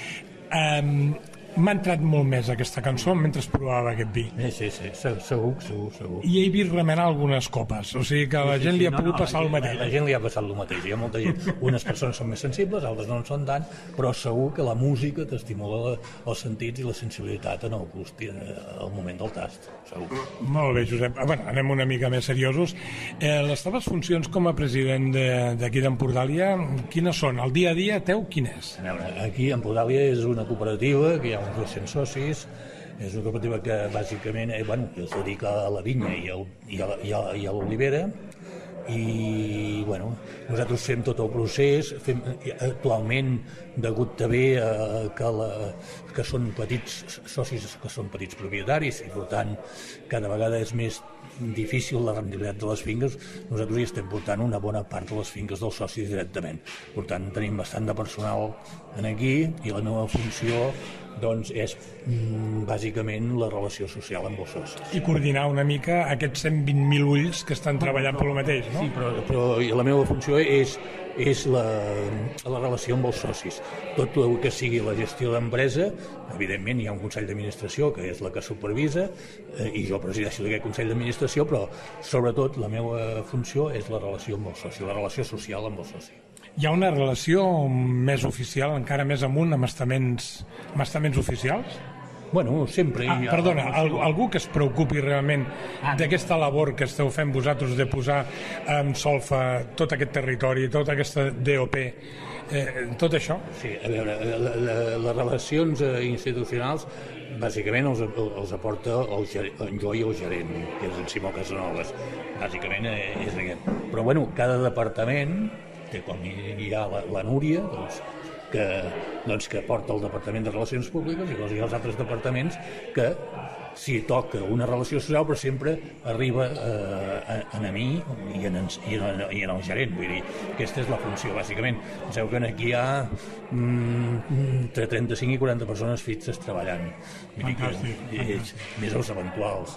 S2: um, m'ha entrat molt més aquesta cançó mentre provava aquest vi.
S7: Sí, sí, sí, segur, segur, segur.
S2: I he vist remenar algunes copes, o sigui que a la
S7: sí,
S2: gent
S7: sí,
S2: li ha
S7: no,
S2: pogut
S7: no,
S2: passar
S7: la,
S2: el mateix.
S7: La, la gent li ha passat el mateix, hi ha molta gent, unes persones són més sensibles, altres no en són tant, però segur que la música t'estimula els sentits i la sensibilitat en el gust i al moment del tast, segur.
S2: Molt bé, Josep. Bueno, anem una mica més seriosos. Eh, les teves funcions com a president d'aquí d'Empordàlia, quines són? El dia a dia teu, quin és?
S7: A veure, aquí Empordàlia és una cooperativa que hi ha uns dos-cents socis. És una cooperativa que bàsicament eh, bueno, es dedica a la vinya i, el, i, a, i, a, i a l'olivera i bueno, nosaltres fem tot el procés, fem, actualment degut també eh, que, la, que són petits socis, que són petits propietaris i per tant cada vegada és més difícil la rendibilitat de les finques, nosaltres hi estem portant una bona part de les finques dels socis directament. Per tant, tenim bastant de personal en aquí i la meva funció doncs és mm, bàsicament la relació social amb els socis.
S2: I coordinar una mica aquests cent vint mil ulls que estan treballant per lo mateix, no?
S7: Sí, però, però la meva funció és, és la, la relació amb els socis. Tot el que sigui la gestió d'empresa, evidentment hi ha un Consell d'Administració que és la que supervisa eh, i jo presideixo d'aquest Consell d'Administració, però sobretot la meva funció és la relació amb els socis, la relació social amb els socis.
S2: Hi ha una relació més oficial, encara més amunt, amb estaments, amb estaments oficials?
S7: Bueno, sempre...
S2: Ah, perdona, algú, algú que es preocupi realment d'aquesta labor que esteu fent vosaltres de posar en solfa tot aquest territori, tota aquesta D O P, eh, tot això?
S7: Sí, a veure, la, la, les relacions institucionals bàsicament els, els aporta el, en jo i el gerent, que és en Simó Casanovas. Bàsicament és aquest. Però bueno, cada departament, té, com hi ha la, la Núria, doncs, que, doncs, que porta el Departament de Relacions Públiques, i llavors hi ha els altres departaments que si toca una relació social, però sempre arriba eh, a, a mi i en, i, en, i en el gerent. Vull dir, aquesta és la funció, bàsicament. Penseu que aquí hi ha mm, entre trenta-cinc i quaranta persones fixes treballant. Vull dir que és, més els eventuals.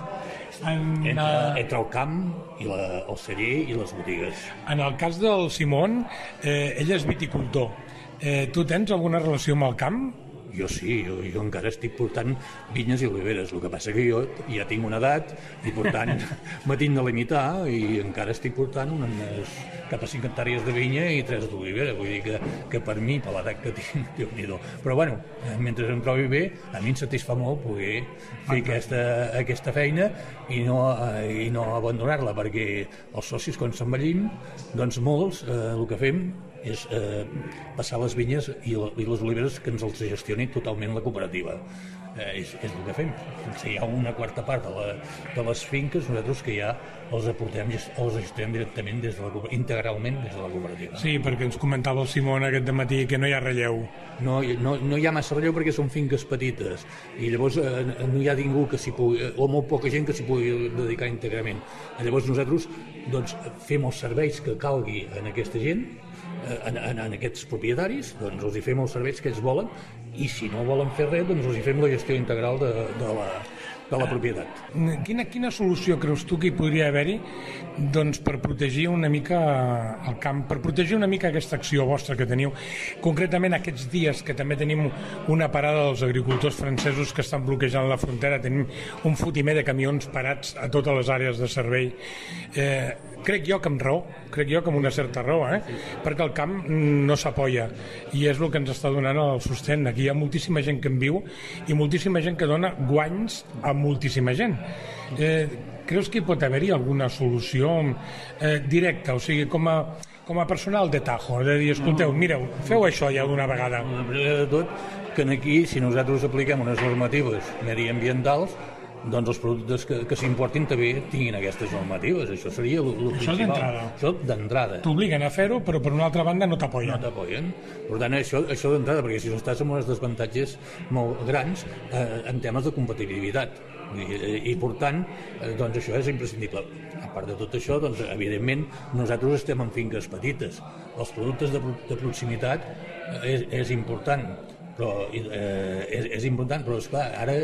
S7: En, entre, entre el camp, i la, el celler i les botigues.
S2: En el cas del Simón, eh, ell és viticultor. Eh, tu tens alguna relació amb el camp?
S7: Jo sí, jo, jo encara estic portant vinyes i oliveres, el que passa que jo ja tinc una edat i per tant me tinc de limitar i encara estic portant unes cap a cinc hectàrees de vinya i tres d'olivera, vull dir que, que per mi, per l'edat que tinc, Déu-n'hi-do. Però bueno, mentre em trobi bé, a mi em satisfà molt poder fer aquesta, aquesta feina i no, i no abandonar-la, perquè els socis quan s'envellim, doncs molts eh, el que fem és eh, passar les vinyes i, la, i les oliveres que ens els gestioni totalment la cooperativa. Eh, és, és el que fem. Si hi ha una quarta part de, la, de les finques, nosaltres que ja els aportem, els gestionem directament des de la, integralment des de la cooperativa.
S2: Sí, perquè ens comentava el Simón aquest dematí que no hi ha relleu.
S7: No, no, no hi ha massa relleu perquè són finques petites i llavors eh, no hi ha ningú que s'hi pugui, o molt poca gent que s'hi pugui dedicar íntegrament. Llavors nosaltres doncs, fem els serveis que calgui en aquesta gent, En, en, en aquests propietaris, doncs els hi fem els serveis que ells volen i si no volen fer res, doncs els hi fem la gestió integral de, de, la, de la propietat.
S2: Quina, quina solució creus tu que hi podria haver-hi doncs, per protegir una mica el camp, per protegir una mica aquesta acció vostra que teniu, concretament aquests dies que també tenim una parada dels agricultors francesos que estan bloquejant la frontera, tenim un fotimer de camions parats a totes les àrees de servei. Eh, crec jo que amb raó, crec jo que amb una certa raó, eh? Perquè el camp no s'apoya i és el que ens està donant el sostén. Aquí hi ha moltíssima gent que en viu i moltíssima gent que dona guanys a moltíssima gent. Eh, creus que hi pot haver-hi alguna solució eh, directa, o sigui, com a, com a personal de Tajo, de dir, escolteu, mireu, feu això ja d'una vegada?
S7: Primer de tot, que aquí, si nosaltres apliquem unes normatives mediambientals, doncs els productes que, que s'importin també tinguin aquestes normatives. Això seria el, el
S2: això
S7: principal.
S2: d'entrada.
S7: Això d'entrada.
S2: T'obliguen a fer-ho, però per una altra banda no t'apoyen.
S7: No t'apoyen. Per tant, això, això d'entrada, perquè si no estàs amb uns desavantatges molt grans eh, en temes de competitivitat. I, i per tant, eh, doncs això és imprescindible. A part de tot això, doncs, evidentment, nosaltres estem en finques petites. Els productes de, de proximitat eh, és, és important, però eh, és, és important, però esclar, ara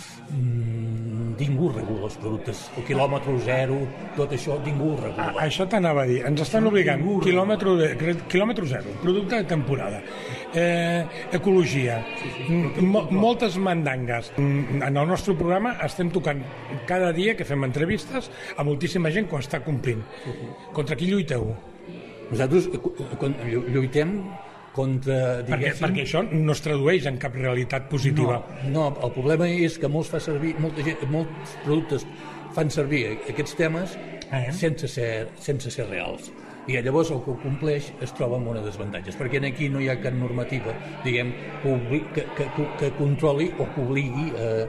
S7: mm, ningú regula els productes, el quilòmetre zero, tot això, ningú regula.
S2: A, això t'anava a dir, ens estan obligant quilòmetre, de, quilòmetre zero, producte de temporada, eh, ecologia, mo, moltes mandangues. En el nostre programa estem tocant cada dia que fem entrevistes a moltíssima gent que ho està complint. Contra qui lluiteu?
S7: Nosaltres lluitem contra,
S2: perquè, perquè això no es tradueix en cap realitat positiva.
S7: No, no, el problema és que molts, fa servir, molta gent, molts productes fan servir aquests temes eh? sense, ser, sense ser reals. I llavors el que ho compleix es troba amb una desavantatge, perquè aquí no hi ha cap normativa, diguem, que, que, que, que controli o que obligui eh,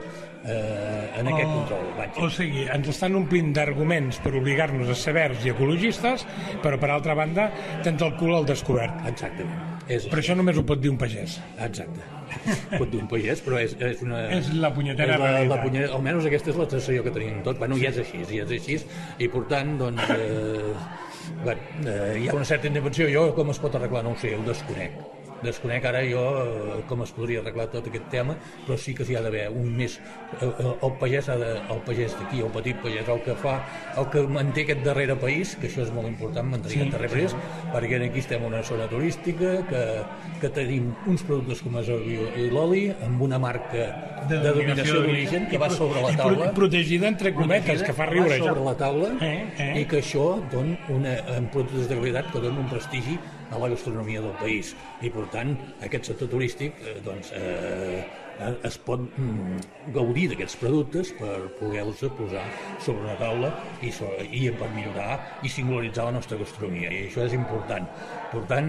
S7: eh, en aquest
S2: o,
S7: control. Vaig.
S2: O sigui, ens estan omplint d'arguments per obligar-nos a ser verds i ecologistes, però per altra banda tens el cul al descobert.
S7: Exactament. És
S2: però això només ho pot dir un pagès.
S7: Exacte. Pot dir un pagès, però és, és una...
S2: És la punyetera
S7: és la,
S2: realitat.
S7: La punyetera, almenys aquesta és la sensació que tenim tot. Bueno, ja és així, ja és així, i per tant, doncs... Eh, bueno, eh, hi ha una certa indefensió. Jo com es pot arreglar no ho sé, ho desconec. Desconec ara jo eh, com es podria arreglar tot aquest tema, però sí que s'hi ha d'haver un més... El, el pagès ha de, el pagès d'aquí, el petit pagès, el que fa, el que manté aquest darrere país, que això és molt important, mantenir sí, aquest darrere país, sí. Perquè aquí estem en una zona turística, que, que tenim uns productes com és l'oli, amb una marca de, de dominació d'origen que va sobre la taula.
S2: I protegida entre cometes, que fa riure.
S7: Va sobre la taula,
S2: eh, eh.
S7: i que això dona una, en productes de qualitat que donen un prestigi a la gastronomia del país. I per tant, aquest sector turístic eh, doncs, eh, es pot mm, gaudir d'aquests productes per poder-los posar sobre una taula i, so, i per millorar i singularitzar la nostra gastronomia, i això és important. Per tant,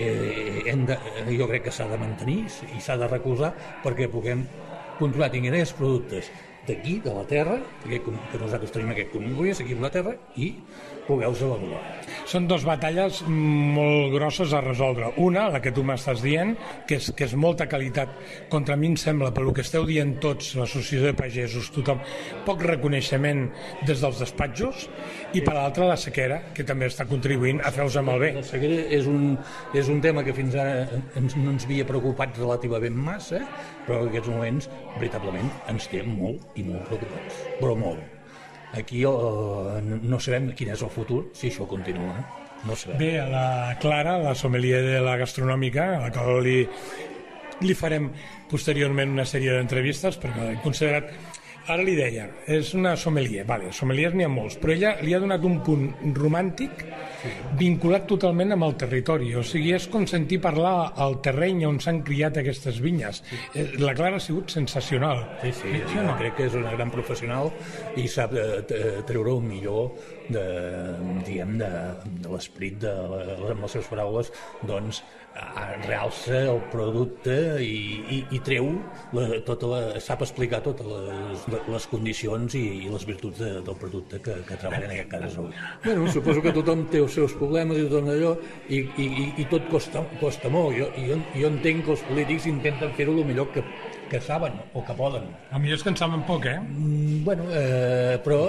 S7: eh, hem de, jo crec que s'ha de mantenir i s'ha de recolzar perquè puguem continuar tinguent aquests productes d'aquí, de la terra, que nosaltres tenim aquest compromís aquí a la terra, i poder-los avaluar.
S2: són dues batalles molt grosses a resoldre. Una, la que tu m'estàs dient, que és, que és molta qualitat. Contra mi em sembla, per el que esteu dient tots, l'associació de pagesos, tothom, poc reconeixement des dels despatxos, i per l'altra la sequera, que també està contribuint a fer-vos malbé.
S7: La sequera és un, és un tema que fins ara ens, no ens havia preocupat relativament massa, però en aquests moments, veritablement, ens té molt i molt preocupats, però molt. Aquí uh, no sabem quin és el futur si això continua. No sabem.
S2: Bé, a la Clara, la sommelier de la gastronòmica, a la qual li, li farem posteriorment una sèrie d'entrevistes, perquè he considerat... Ara li deia, és una sommelier, vale, sommeliers n'hi ha molts, però ella li ha donat un punt romàntic vinculat totalment amb el territori, o sigui, és com sentir parlar al terreny on s'han criat aquestes vinyes. La Clara ha sigut sensacional.
S7: Sí, sí, sí, no? Crec que és una gran professional i sap treure el millor de, diguem, de, de l'esperit, de, de, amb les seves paraules, doncs, realça el producte i, i, i treu la, tota la, sap explicar totes les, les condicions i, i les virtuts de, del producte que, que treballa en aquest cas. Bueno, suposo que tothom té els seus problemes i tot allò i, i, i tot costa, costa molt. Jo, jo, jo entenc que els polítics intenten fer-ho el millor que, que saben o que poden.
S2: A millor és que en saben poc, eh?
S7: Mm, bueno, eh, però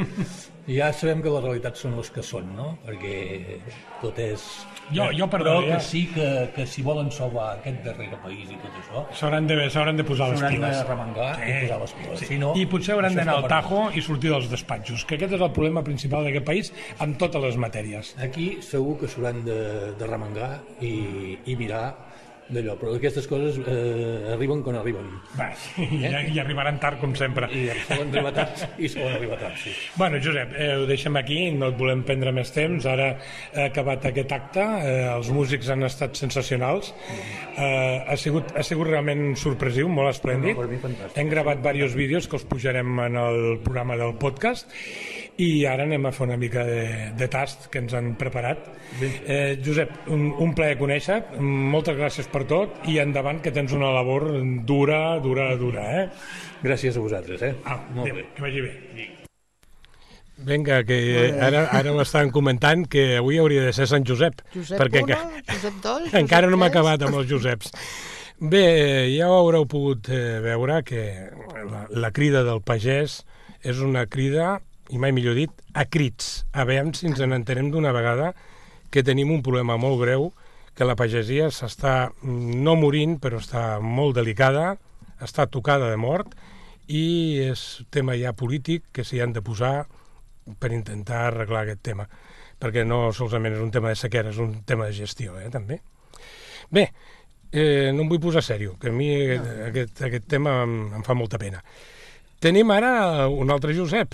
S7: ja sabem que les realitats són les que són, no? Perquè tot és...
S2: Jo, jo
S7: però
S2: perdó,
S7: que sí que, que si volen salvar aquest darrere país i tot això...
S2: S'hauran de, s'hauran de posar les piles.
S7: S'hauran de remengar sí. i posar les piles.
S2: Sí.
S7: Si no,
S2: I potser hauran d'anar al Tajo i sortir dels despatxos, que aquest és el problema principal d'aquest país amb totes les matèries.
S7: Aquí segur que s'hauran de, de remengar i, i mirar d'allò, però aquestes coses eh, arriben quan arriben.
S2: Va, i, eh? i arribaran tard, com sempre.
S7: I solen arribar tard, i solen arribar tard, sí.
S2: Bueno, Josep, eh, ho deixem aquí, no et volem prendre més temps. Ara ha acabat aquest acte, eh, els músics han estat sensacionals, eh, ha, sigut, ha sigut realment sorpresiu, molt esplèndid.
S7: No, per mi fantàstic.
S2: Hem gravat diversos vídeos que els pujarem en el programa del podcast i ara anem a fer una mica de, de tast que ens han preparat. Eh, Josep, un, un plaer conèixer, moltes gràcies per tot i endavant, que tens una labor dura, dura, dura, eh?
S7: Gràcies a vosaltres, eh?
S2: Ah, molt bé, que vagi bé. Vinga, que ara, ara m'estaven comentant que avui hauria de ser Sant Josep.
S1: Josep
S2: perquè
S1: Uno,
S2: que,
S1: Josep dos,
S2: encara
S1: Josep
S2: no m'ha
S1: tres.
S2: acabat amb els Joseps. Bé, ja ho haureu pogut eh, veure que la, la crida del pagès és una crida, i mai millor dit, a crits. A veure si ens n'entenem d'una vegada que tenim un problema molt greu, que la pagesia s'està no morint, però està molt delicada, està tocada de mort, i és tema ja polític que s'hi han de posar per intentar arreglar aquest tema, perquè no solament és un tema de sequera, és un tema de gestió, eh, també. Bé, eh, no em vull posar sèrio, que a mi no. aquest, aquest tema em, em fa molta pena. Tenim ara un altre Josep.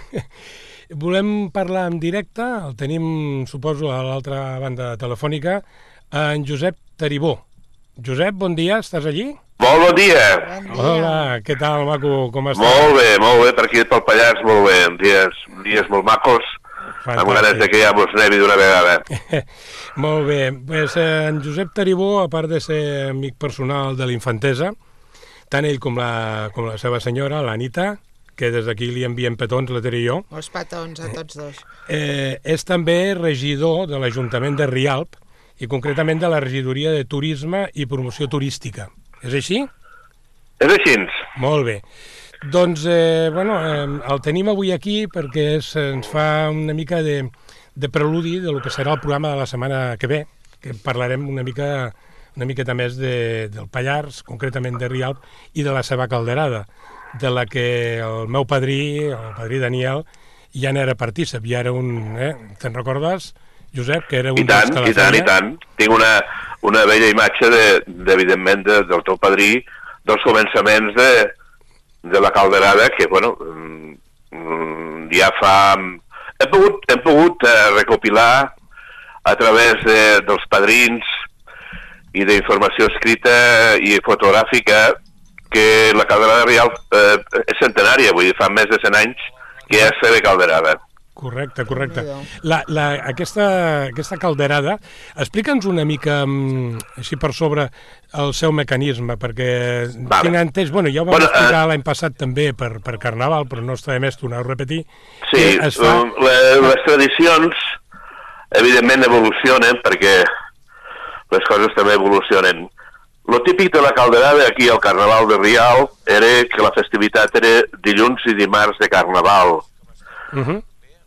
S2: Volem parlar en directe, el tenim, suposo, a l'altra banda telefònica, en Josep Taribó. Josep, bon dia, estàs allí?
S8: Molt bon dia.
S1: Bon dia.
S2: Hola, què tal, maco, com estàs?
S8: Molt bé, molt bé, per aquí pel Pallars, molt bé, dies, dies molt macos,
S2: Fantàstic.
S8: amb ganes de que ja mos nevi d'una vegada.
S2: Molt bé, pues, eh, en Josep Taribó, a part de ser amic personal de l'infantesa, tant ell com la, com la seva senyora, l'Anita, que des d'aquí li enviem petons, la Tere i jo.
S1: Els petons a tots dos.
S2: Eh, és també regidor de l'Ajuntament de Rialp i concretament de la regidoria de Turisme i Promoció Turística. És així?
S8: És així.
S2: Molt bé. Doncs, eh, bueno, eh, el tenim avui aquí perquè és, ens fa una mica de, de preludi de lo que serà el programa de la setmana que ve, que parlarem una mica... una miqueta més de, del Pallars, concretament de Rialp, i de la seva calderada, de la que el meu padrí, el padrí Daniel, ja n'era partícip, ja era un... Eh? Te'n recordes, Josep, que era un
S8: I tant,
S2: dels que la
S8: i tant,
S2: feia?
S8: i tant. Tinc una, una bella imatge, de, de, evidentment, de, del teu padrí, dels començaments de, de la calderada, que, bueno, ja fa... Hem pogut, hem pogut eh, recopilar a través de, dels padrins i d'informació escrita i fotogràfica que la calderada de Rialp eh, és centenària, vull dir, fa més de cent anys que ja es feia calderada.
S2: Correcte, correcte. La, la, aquesta, aquesta calderada, explica'ns una mica, així per sobre, el seu mecanisme, perquè
S8: vale.
S2: tinc entès... Bueno, ja ho vam
S8: bueno,
S2: explicar
S8: uh,
S2: l'any passat també per, per Carnaval, però no està de més tornar a repetir.
S8: Sí,
S2: es fa...
S8: les, les tradicions evidentment evolucionen, perquè les coses també evolucionen. Lo típic de la calderada aquí al Carnaval de Rialp era que la festivitat era dilluns i dimarts de Carnaval.
S2: Uh-huh.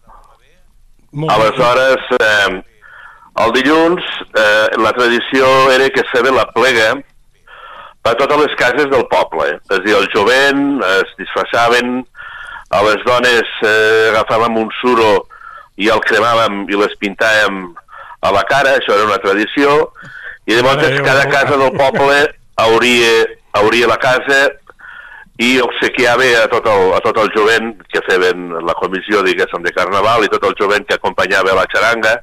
S8: Aleshores, eh, el dilluns eh, la tradició era que es feia la plega per totes les cases del poble. És a dir, el jovent es disfressaven, a les dones eh, agafàvem un suro i el cremàvem i les pintàvem a la cara, això era una tradició, i llavors cada casa del poble hauria, hauria la casa i obsequiava a tot, el, a tot el jovent que feien la comissió, diguéssim, de Carnaval, i tot el jovent que acompanyava la xaranga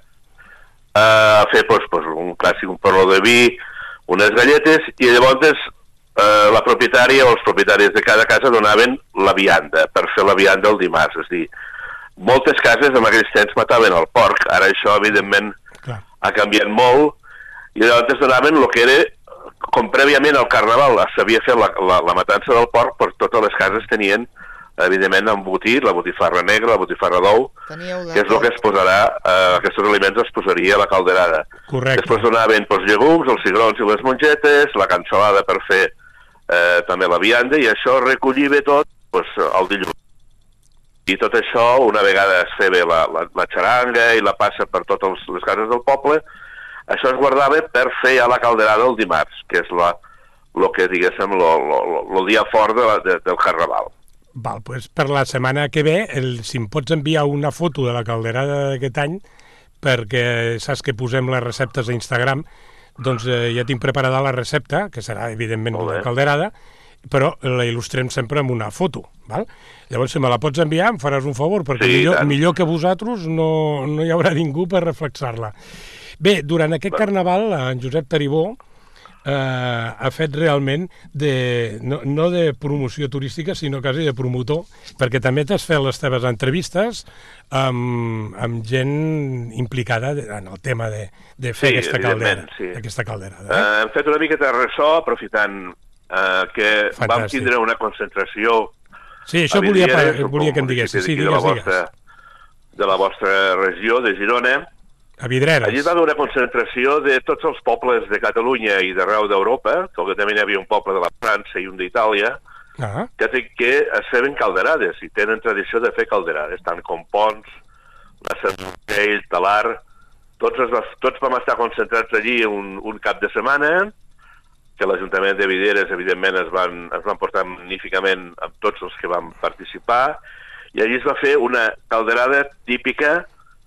S8: a fer pues, pues, un clàssic, un porró de vi, unes galletes, i llavors eh, la propietària o els propietaris de cada casa donaven la vianda, per fer la vianda el dimarts. És a dir, moltes cases en aquells temps mataven el porc, ara això evidentment Clar. ha canviat molt, i llavors donaven el que era, com prèviament al Carnaval s'havia fet la, la, la matança del porc, per totes les cases tenien evidentment embotit, la botifarra negra, la botifarra d'ou, que és el que es posarà, eh, aquests aliments es posaria a la calderada.
S2: Correcte.
S8: Després donaven els llegums, els cigrons i les mongetes, la cansalada per fer eh, també la vianda, i això recollia tot pues, el dilluns. I tot això, una vegada es feia la, la, la xaranga i la passa per totes les cases del poble, això es guardava per fer ja la calderada el dimarts, que és la, lo que, diguéssim, el dia fort de la, de, del Carnaval.
S2: Val, pues per la setmana que ve, el, si em pots enviar una foto de la calderada d'aquest any, perquè saps que posem les receptes a Instagram, doncs eh, ja tinc preparada la recepta, que serà evidentment una calderada, però la il·lustrem sempre amb una foto, val? Llavors, si me la pots enviar, em faràs un favor, perquè sí, millor, millor que vosaltres no, no hi haurà ningú per reflexar-la. Bé, durant aquest Carnaval, en Josep Taribó eh, ha fet realment de, no, no de promoció turística, sinó quasi de promotor, perquè també t'has fet les teves entrevistes amb, amb gent implicada en el tema de, de fer sí, aquesta caldera. Sí. Aquesta caldera eh?
S8: Uh, hem fet una mica de ressò, aprofitant uh, que Fantàstic. vam tindre una concentració.
S2: Sí, això volia, Vidieres, volia que em diguessis. Sí, digues,
S8: de, la vostra, de la vostra regió, de Girona.
S2: A Vidreres.
S8: Allí va haver una concentració de tots els pobles de Catalunya i d'arreu d'Europa, que també hi havia un poble de la França i un d'Itàlia, ah. que, que es feien calderades, i tenen tradició de fer calderades, tant com Pons, la Cervell, Talar, tots, es, tots vam estar concentrats allí un, un cap de setmana, que l'Ajuntament de Vidreres, evidentment, es van, es van portar magníficament amb tots els que van participar, i allí es va fer una calderada típica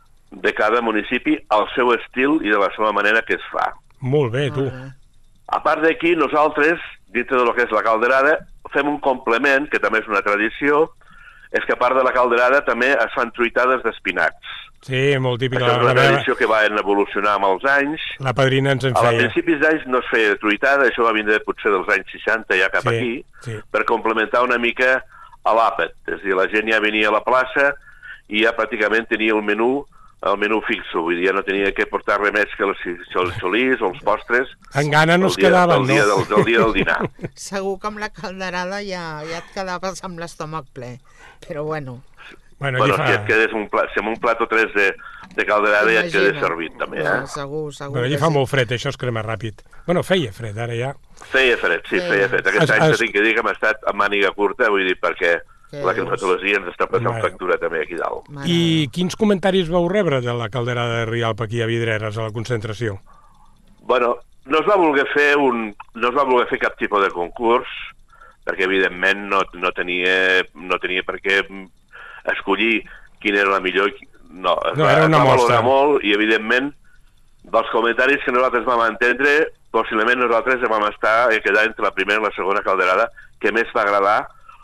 S8: de cada municipi al seu estil i de la seva manera que es fa.
S2: Molt bé, tu.
S8: A part d'aquí, nosaltres, dintre de lo que és la calderada, fem un complement, que també és una tradició, és que a part de la calderada també es fan truitades d'espinacs.
S2: Sí, molt típica.
S8: Això és una tradició que va evolucionar amb els anys.
S2: La padrina ens en feia.
S8: A principis d'anys no es feia truitada, això va vindre potser dels anys seixanta ja cap
S2: sí,
S8: aquí,
S2: sí.
S8: per complementar una mica a l'àpat. És a dir, la gent ja venia a la plaça i ja pràcticament tenia el menú el menú fixo, vull dir, ja no tenia que portar res més que els xolís o els postres.
S2: En gana no es quedaven,
S8: no? Del, del dia del dinar.
S1: Segur que amb la calderada ja, ja et quedaves amb l'estómac ple, però bueno.
S8: Bueno, bueno fa... si et quedes un plat, si amb un plat o tres de, de calderada ja et quedes servit, també, eh?
S1: No, segur, segur.
S2: Però allí fa sí. molt fred, això es crema ràpid. Bueno, feia fred, ara ja.
S8: Feia fred, sí, feia fred. Aquest es, any es... tinc que dir que hem estat amb màniga curta, vull dir, perquè la climatologia ens està passant Mare. factura també aquí dalt.
S2: Mare. I quins comentaris vau rebre de la calderada de Rialp aquí a Vidreres, a la concentració?
S8: Bueno, no es va voler fer un, no es va voler fer cap tipus de concurs, perquè evidentment no, no, tenia, no tenia per què escollir quina era la millor. No, es
S2: no,
S8: va,
S2: era una
S8: es va
S2: mostra.
S8: valorar molt, i evidentment dels comentaris que nosaltres vam entendre, possiblement nosaltres vam estar a quedar entre la primera i la segona calderada que més va agradar,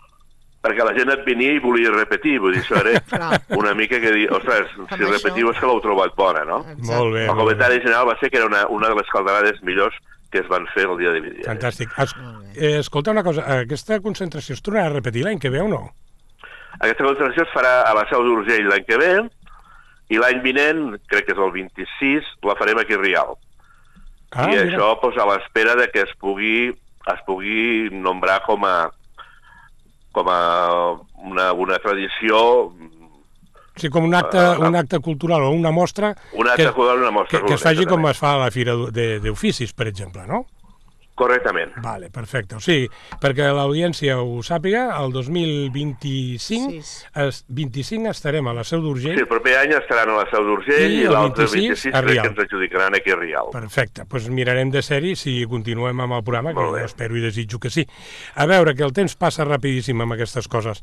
S8: perquè la gent et venia i volia repetir, vull dir, això era una mica que dir, ostres, si repetiu és que l'heu trobat bona, no?
S2: Molt bé.
S8: El comentari general va ser que era una, una de les calderades millors que es van fer el dia de Vidreres.
S2: Fantàstic. Es, eh, escolta una cosa, aquesta concentració es tornarà a repetir l'any que ve o no?
S8: Aquesta concentració es farà a la Seu d'Urgell l'any que ve, i l'any vinent, crec que és el vint-i-sis, la farem aquí a Rialp. Ah, I mira. Això pues, a l'espera de que es pugui, es pugui nombrar com a com a una, una tradició
S2: sigui, com un acte, uh, un acte cultural o una mostra...
S8: Un acte
S2: que,
S8: cultural, una mostra.
S2: Que, que es faci com es fa a la Fira d'Oficis, per exemple, no?
S8: Correctament.
S2: Vale, perfecte. O sigui, perquè l'audiència ho sàpiga, el dos mil vint-i-cinc, es, vint-i-cinc estarem a la Seu d'Urgell.
S8: Sí, el proper any estaran a la Seu d'Urgell i, i l'altre vint-i-sis crec que ens adjudicaran aquí a Rialp.
S2: Perfecte, doncs mirarem de ser-hi si continuem amb el programa, que jo espero i desitjo que sí. A veure, que el temps passa rapidíssim amb aquestes coses.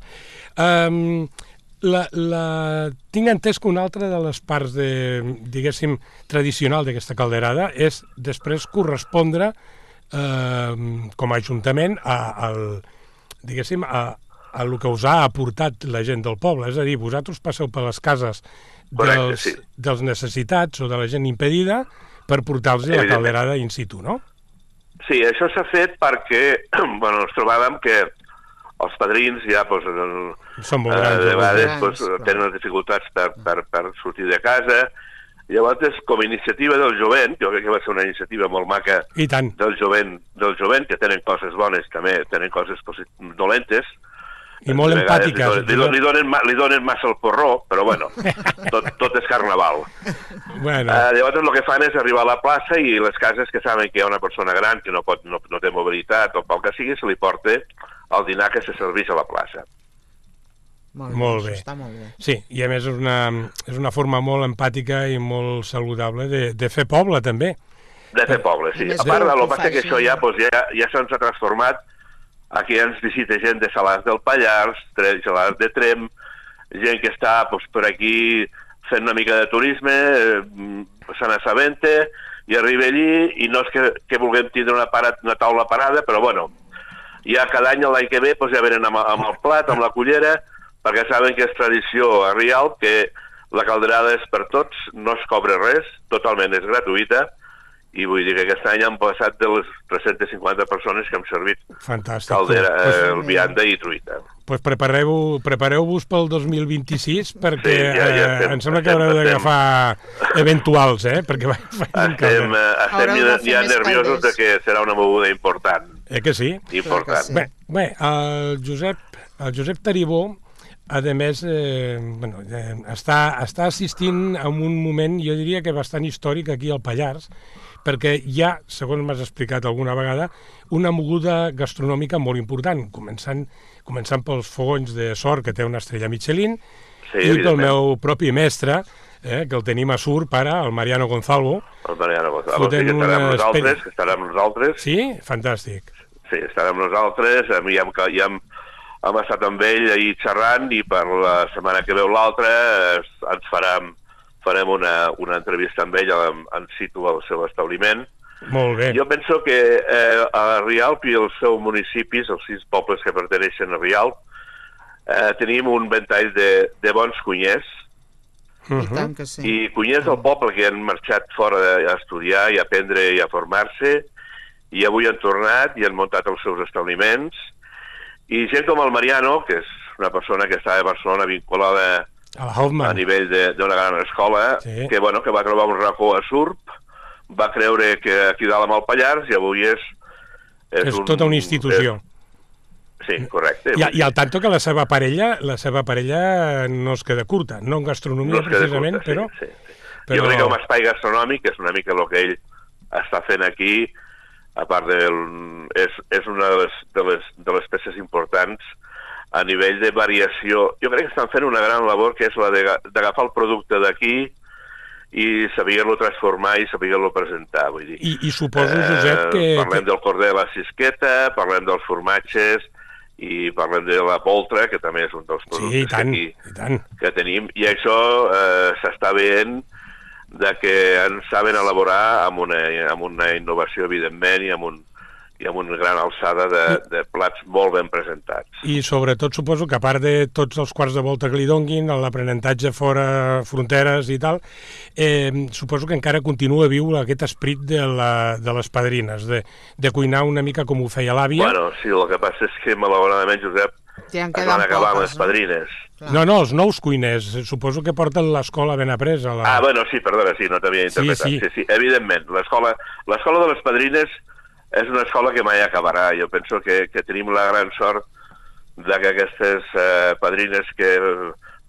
S2: Um, la, la... Tinc entès que una altra de les parts, de, diguéssim, tradicional d'aquesta calderada és després correspondre Eh, com a ajuntament a, a, diguéssim, a, a el que us ha aportat la gent del poble, és a dir, vosaltres passeu per les cases dels,
S8: Correcte, sí.
S2: dels necessitats o de la gent impedida per portar-los la calderada in situ, no?
S8: Sí, això s'ha fet perquè bueno, ens trobàvem que els padrins ja doncs,
S2: són molt grans,
S8: eh, de vegades
S2: grans,
S8: doncs, tenen dificultats per, per, per sortir de casa. Llavors, com a iniciativa del jovent, jo crec que va ser una iniciativa molt maca
S2: I tant.
S8: del jovent, del jovent, que tenen coses bones, també tenen coses dolentes.
S2: I molt empàtiques.
S8: Li, li, li, donen, li donen massa el porró, però bueno, tot, tot és carnaval.
S2: Bueno.
S8: Uh, llavors el que fan és arribar a la plaça i les cases que saben que hi ha una persona gran que no, pot, no, no té mobilitat o pel que sigui, se li porta el dinar que se serveix a la plaça.
S1: Molt,
S2: molt
S1: bé,
S2: bé.
S1: està molt bé.
S2: Sí, i a més és una, és una forma molt empàtica i molt saludable de, de fer poble, també.
S8: De fer poble, sí. A part del que que això ja, doncs, ja, ja se'ns ha transformat. Aquí ens visita gent de Salàs del Pallars, Salàs de Trem, gent que està doncs, per aquí fent una mica de turisme, eh, se n'assabenta i arriba allí, i no és que, que vulguem tindre una, parat, una taula parada, però bueno, ja cada any, l'any que ve, doncs, ja venen amb, amb el plat, amb la cullera, perquè saben que és tradició a Rialp, que la calderada és per tots, no es cobra res, totalment és gratuïta, i vull dir que aquest any han passat de les tres-centes cinquanta persones que hem servit
S2: Fantàstic.
S8: caldera,
S2: pues,
S8: eh, el vianda i truita.
S2: Doncs pues prepareu-vos prepareu pel dos mil vint-i-sis, perquè
S8: sí, ja, ja estem,
S2: eh, em sembla que haureu d'agafar eventuals, eh? Perquè va,
S8: estem eh, estem ja, ja nerviosos de que serà una moguda important.
S2: Eh que sí?
S8: Important.
S2: Sí. Bé, bé el, Josep, el Josep Taribó, a més, eh, bueno, eh, està, està assistint a un moment, jo diria que bastant històric aquí al Pallars, perquè hi ha, segons m'has explicat alguna vegada, una moguda gastronòmica molt important, començant, començant pels fogons de Sort, que té una estrella Michelin, sí, i pel meu propi mestre, eh, que el tenim a Sur, para, el Mariano Gonzalvo.
S8: El Mariano Gonzalvo, sí, que estarà amb nosaltres, que estarà amb nosaltres.
S2: Sí? Fantàstic.
S8: Sí, estarà amb nosaltres, ja hem, ja hem, hem estat amb ell ahir xerrant, i per la setmana que veu l'altra ens farem, farem una, una entrevista amb ell en, en situ al seu establiment.
S2: Molt bé.
S8: Jo penso que eh, a Rialp i els seus municipis, els sis pobles que perteneixen a Rialp, eh, tenim un ventall de, de bons cunyers.
S1: Uh -huh. I tant que sí.
S8: I cunyers del poble que han marxat fora a estudiar i a aprendre i a formar-se, i avui han tornat i han muntat els seus establiments. I gent com el Mariano, que és una persona que està a Barcelona vinculada
S2: a, a
S8: nivell d'una gran escola, sí. que, bueno, que va trobar un racó a Surp, va creure que aquí dalt amb el Pallars, i avui és...
S2: És, és un, tota una institució.
S8: És, sí, correcte.
S2: I, I al tanto que la seva parella la seva parella no es queda curta, no en gastronomia, no precisament, curta, però,
S8: sí, sí, sí. però... Jo crec que un espai gastronòmic és una mica el que ell està fent aquí, a part del... és, és una de les, de, les, de les peces importants a nivell de variació. Jo crec que estan fent una gran labor, que és la d'agafar el producte d'aquí i saber-lo transformar i saber-lo presentar, vull dir.
S2: I, i suposo, Josep, que...
S8: Eh, parlem
S2: que...
S8: del corder de la cisqueta, parlem dels formatges i parlem de la poltra, que també és un dels productes
S2: sí, tant,
S8: aquí,
S2: i tant.
S8: que tenim. I això eh, s'està veient de que ens saben elaborar amb una, amb una innovació, evidentment, i amb, un, i amb una gran alçada de, de plats molt ben presentats.
S2: I sobretot suposo que a part de tots els quarts de volta que li donguin, l'aprenentatge fora fronteres i tal, eh, suposo que encara continua viu aquest esperit de, la, de les padrines, de, de cuinar una mica com ho feia l'àvia.
S8: Bueno, sí, el que passa és que malauradament, Josep,
S1: ja
S8: es van acabar amb les padrines.
S2: No? no, no, els nous cuiners, suposo que porten l'escola ben apresa. La...
S8: Ah, bueno, sí, perdona, sí, no t'havia interpretat. Sí, sí, sí, sí evidentment, l'escola de les padrines és una escola que mai acabarà. Jo penso que, que tenim la gran sort de que aquestes eh, padrines que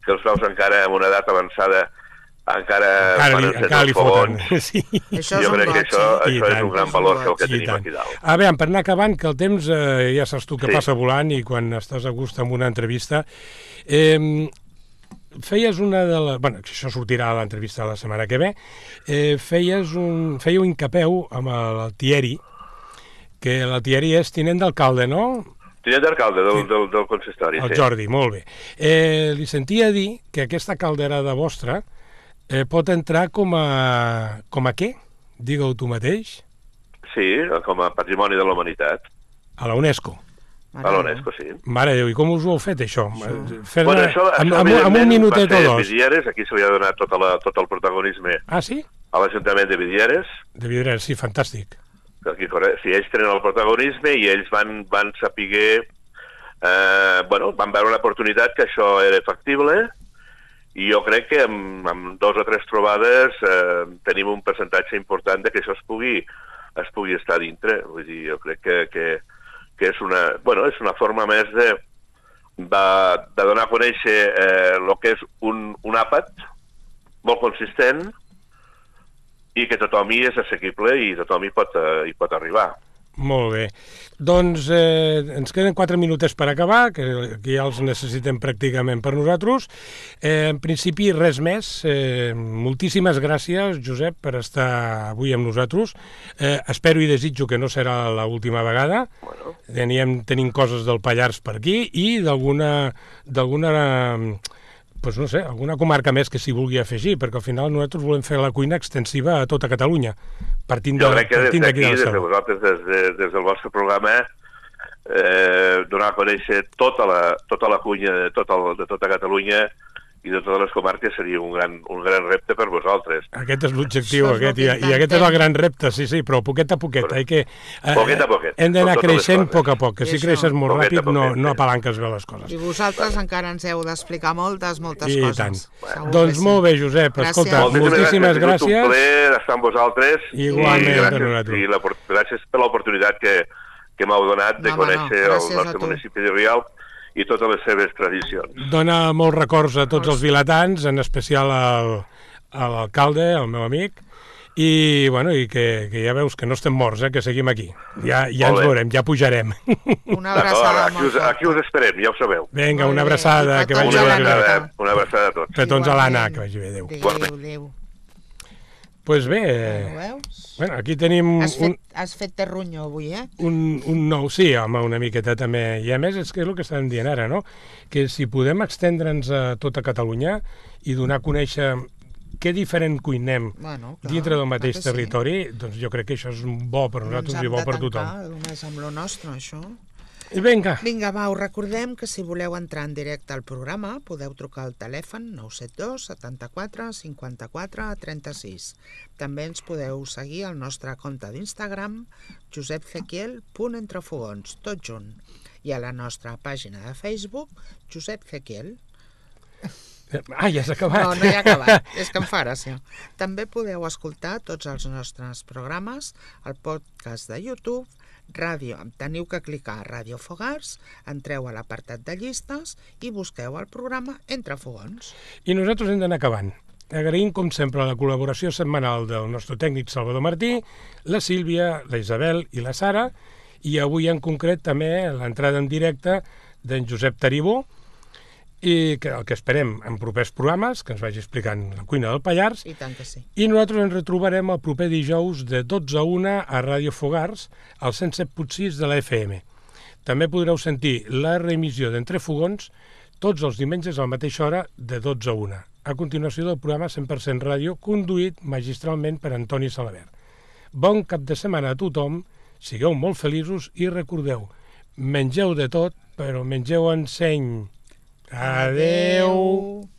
S8: que els naus encara en una edat avançada encara,
S2: encara li, encara li foten. Sí.
S1: Això
S8: jo crec que això,
S2: I
S8: això és
S2: tant.
S8: un gran valor que el que
S2: I
S8: tenim
S2: tant.
S8: aquí dalt.
S2: A veure, per anar acabant, que el temps eh, ja saps tu que
S8: Sí.
S2: passa volant i quan estàs a gust amb una entrevista. Eh, feies una de les... Bueno, això sortirà a l'entrevista de la setmana que ve. Eh, feies un... Fèieu incapeu amb el Thierry, que el Thierry és tinent d'alcalde, no?
S8: Tinent d'alcalde del,
S2: Sí.
S8: del, del consistori,
S2: El
S8: sí.
S2: Jordi, molt bé. Eh, li sentia dir que aquesta calderada vostra eh, pot entrar com a... com a què? Digue-ho tu mateix.
S8: Sí, com a patrimoni de la humanitat.
S2: A la UNESCO.
S8: A l'UNESCO, sí.
S2: Mare de Déu, i com us ho heu fet, això? Fer
S8: Bueno, això,
S2: amb,
S8: això
S2: amb, amb un minutet o
S8: va ser
S2: dos.
S8: Vidieres, aquí se li ha donat tota la, tot el protagonisme
S2: Ah, sí?
S8: a l'Ajuntament de Vidieres.
S2: De Vidrera, sí, fantàstic.
S8: Aquí, sí, ells tenen el protagonisme i ells van, van saber, eh, bueno, van veure una oportunitat que això era factible i jo crec que amb, amb dos o tres trobades eh, tenim un percentatge important de que això es pugui, es pugui estar dintre. Vull dir, jo crec que, que, que és, una, bueno, és una forma més de, de, de donar a conèixer el eh, que és un, un àpat molt consistent i que tothom hi és assequible i tothom hi pot, uh, hi pot arribar.
S2: Molt bé. Doncs eh, ens queden quatre minutets per acabar, que, que ja els necessitem pràcticament per nosaltres. Eh, en principi, res més. Eh, moltíssimes gràcies, Josep, per estar avui amb nosaltres. Eh, espero i desitjo que no serà l'última vegada.
S8: Bueno.
S2: Teníem, tenim coses del Pallars per aquí i d'alguna... d'alguna pues no sé, alguna comarca més que s'hi vulgui afegir, perquè al final nosaltres volem fer la cuina extensiva a tota Catalunya, partint
S8: jo
S2: de,
S8: crec que des
S2: partint
S8: d'aquí,
S2: d'aquí del
S8: des
S2: cel.
S8: de vosaltres, des, de, des del vostre programa, eh, donar a conèixer tota la, tota la cuina de tota, el, de tota Catalunya i de totes les comarques seria un gran, un gran repte per vosaltres.
S2: Aquest és l'objectiu,
S1: Això és
S2: aquest,
S1: el
S2: i,
S1: que
S2: i aquest és el
S1: intentem.
S2: gran repte, sí, sí, però poquet a poquet. Hay que, eh,
S8: Poquet a poquet,
S2: hem d'anar
S8: com totes les
S2: creixent a
S8: coses.
S2: poc a poc, que si
S1: I això,
S2: creixes molt
S8: poquet a
S2: ràpid no,
S8: poquet,
S2: no
S8: sí.
S2: apalanques bé les coses.
S1: I vosaltres encara ens heu d'explicar moltes, moltes
S2: I
S1: coses.
S2: tant.
S1: Segur
S2: Doncs
S1: que sí.
S2: molt bé, Josep,
S1: Gràcies.
S2: escolta, moltíssimes
S8: gràcies. Ha sigut un
S2: gràcies.
S8: plaer estar amb vosaltres.
S2: Igualment,
S8: i
S2: per
S8: gràcies,
S2: nosaltres.
S8: i la, gràcies per l'oportunitat que, que m'heu donat de
S1: No, home, no,
S8: conèixer el
S1: gràcies a
S8: nostre
S1: tu.
S8: municipi de Rialp i totes les seves tradicions.
S2: Dona molts records a tots els vilatans, en especial al, a l'alcalde, al meu amic, i, bueno, i que, que ja veus que no estem morts, eh, que seguim aquí. Ja, ja ens
S8: Molt bé.
S2: veurem, ja pujarem.
S1: Una
S8: D'acord,
S1: abraçada
S8: aquí,
S1: molt
S8: us, aquí us
S1: forta.
S8: esperem, ja ho sabeu.
S2: Vinga,
S1: Molt
S2: una
S1: bé.
S2: abraçada,
S1: I
S2: que
S1: petons
S2: vagi
S8: Una
S1: a
S2: bé.
S1: l'Anna.
S8: abraçada, una abraçada a tots.
S2: Petons a l'Anna,
S1: Igualment.
S2: que vagi bé, adéu.
S1: Adéu, adéu.
S2: Pues bé,
S1: Ho
S2: eh,
S1: veus?
S2: bueno, aquí tenim
S1: Has
S2: un,
S1: fet, has fet terrunyo avui, eh?
S2: un, un nou... Sí, home, una miqueta també. I a més, és que és el que estàvem dient ara, no? Que si podem extendre'ns a tota Catalunya i donar a conèixer què diferent cuinem
S1: Bueno, clar,
S2: dintre del
S1: clar
S2: mateix
S1: que sí.
S2: territori, doncs jo crec que això és bo per
S1: No ens
S2: nosaltres
S1: hem
S2: i bo
S1: de
S2: per
S1: tancar
S2: tothom.
S1: només amb lo nostre, això.
S2: I vinga,
S1: Vinga, va, us recordem que si voleu entrar en directe al programa podeu trucar al telèfon nou set dos setanta-quatre cinquanta-quatre trenta-sis. També ens podeu seguir al nostre compte d'Instagram josepcequiel.entrefogons, tot junt. I a la nostra pàgina de Facebook, Josep Cequiel.
S2: ah, ja s'ha acabat.
S1: No, no he acabat, és que em fa gràcia. També podeu escoltar tots els nostres programes al podcast de YouTube, Ràdio, teniu que clicar a Ràdio Fogars, entreu a l'apartat de llistes i busqueu el programa Entre Fogons.
S2: I nosaltres hem d'anar acabant. Agraïm, com sempre, la col·laboració setmanal del nostre tècnic Salvador Martí, la Sílvia, la Isabel i la Sara, i avui en concret també l'entrada en directe d'en Josep Taribó, i que, el que esperem en propers programes, que ens vagi explicant la cuina del Pallars,
S1: I tant que sí.
S2: i nosaltres ens retrobarem el proper dijous de dotze a una a Ràdio Fogars, al cent set punt sis de la F M. També podreu sentir la reemissió d'Entre Fogons tots els diumenges a la mateixa hora de dotze a una. A continuació del programa cent per cent Ràdio, conduït magistralment per Antoni Salabert. Bon cap de setmana a tothom, sigueu molt feliços i recordeu, mengeu de tot, però mengeu en seny. Adeu!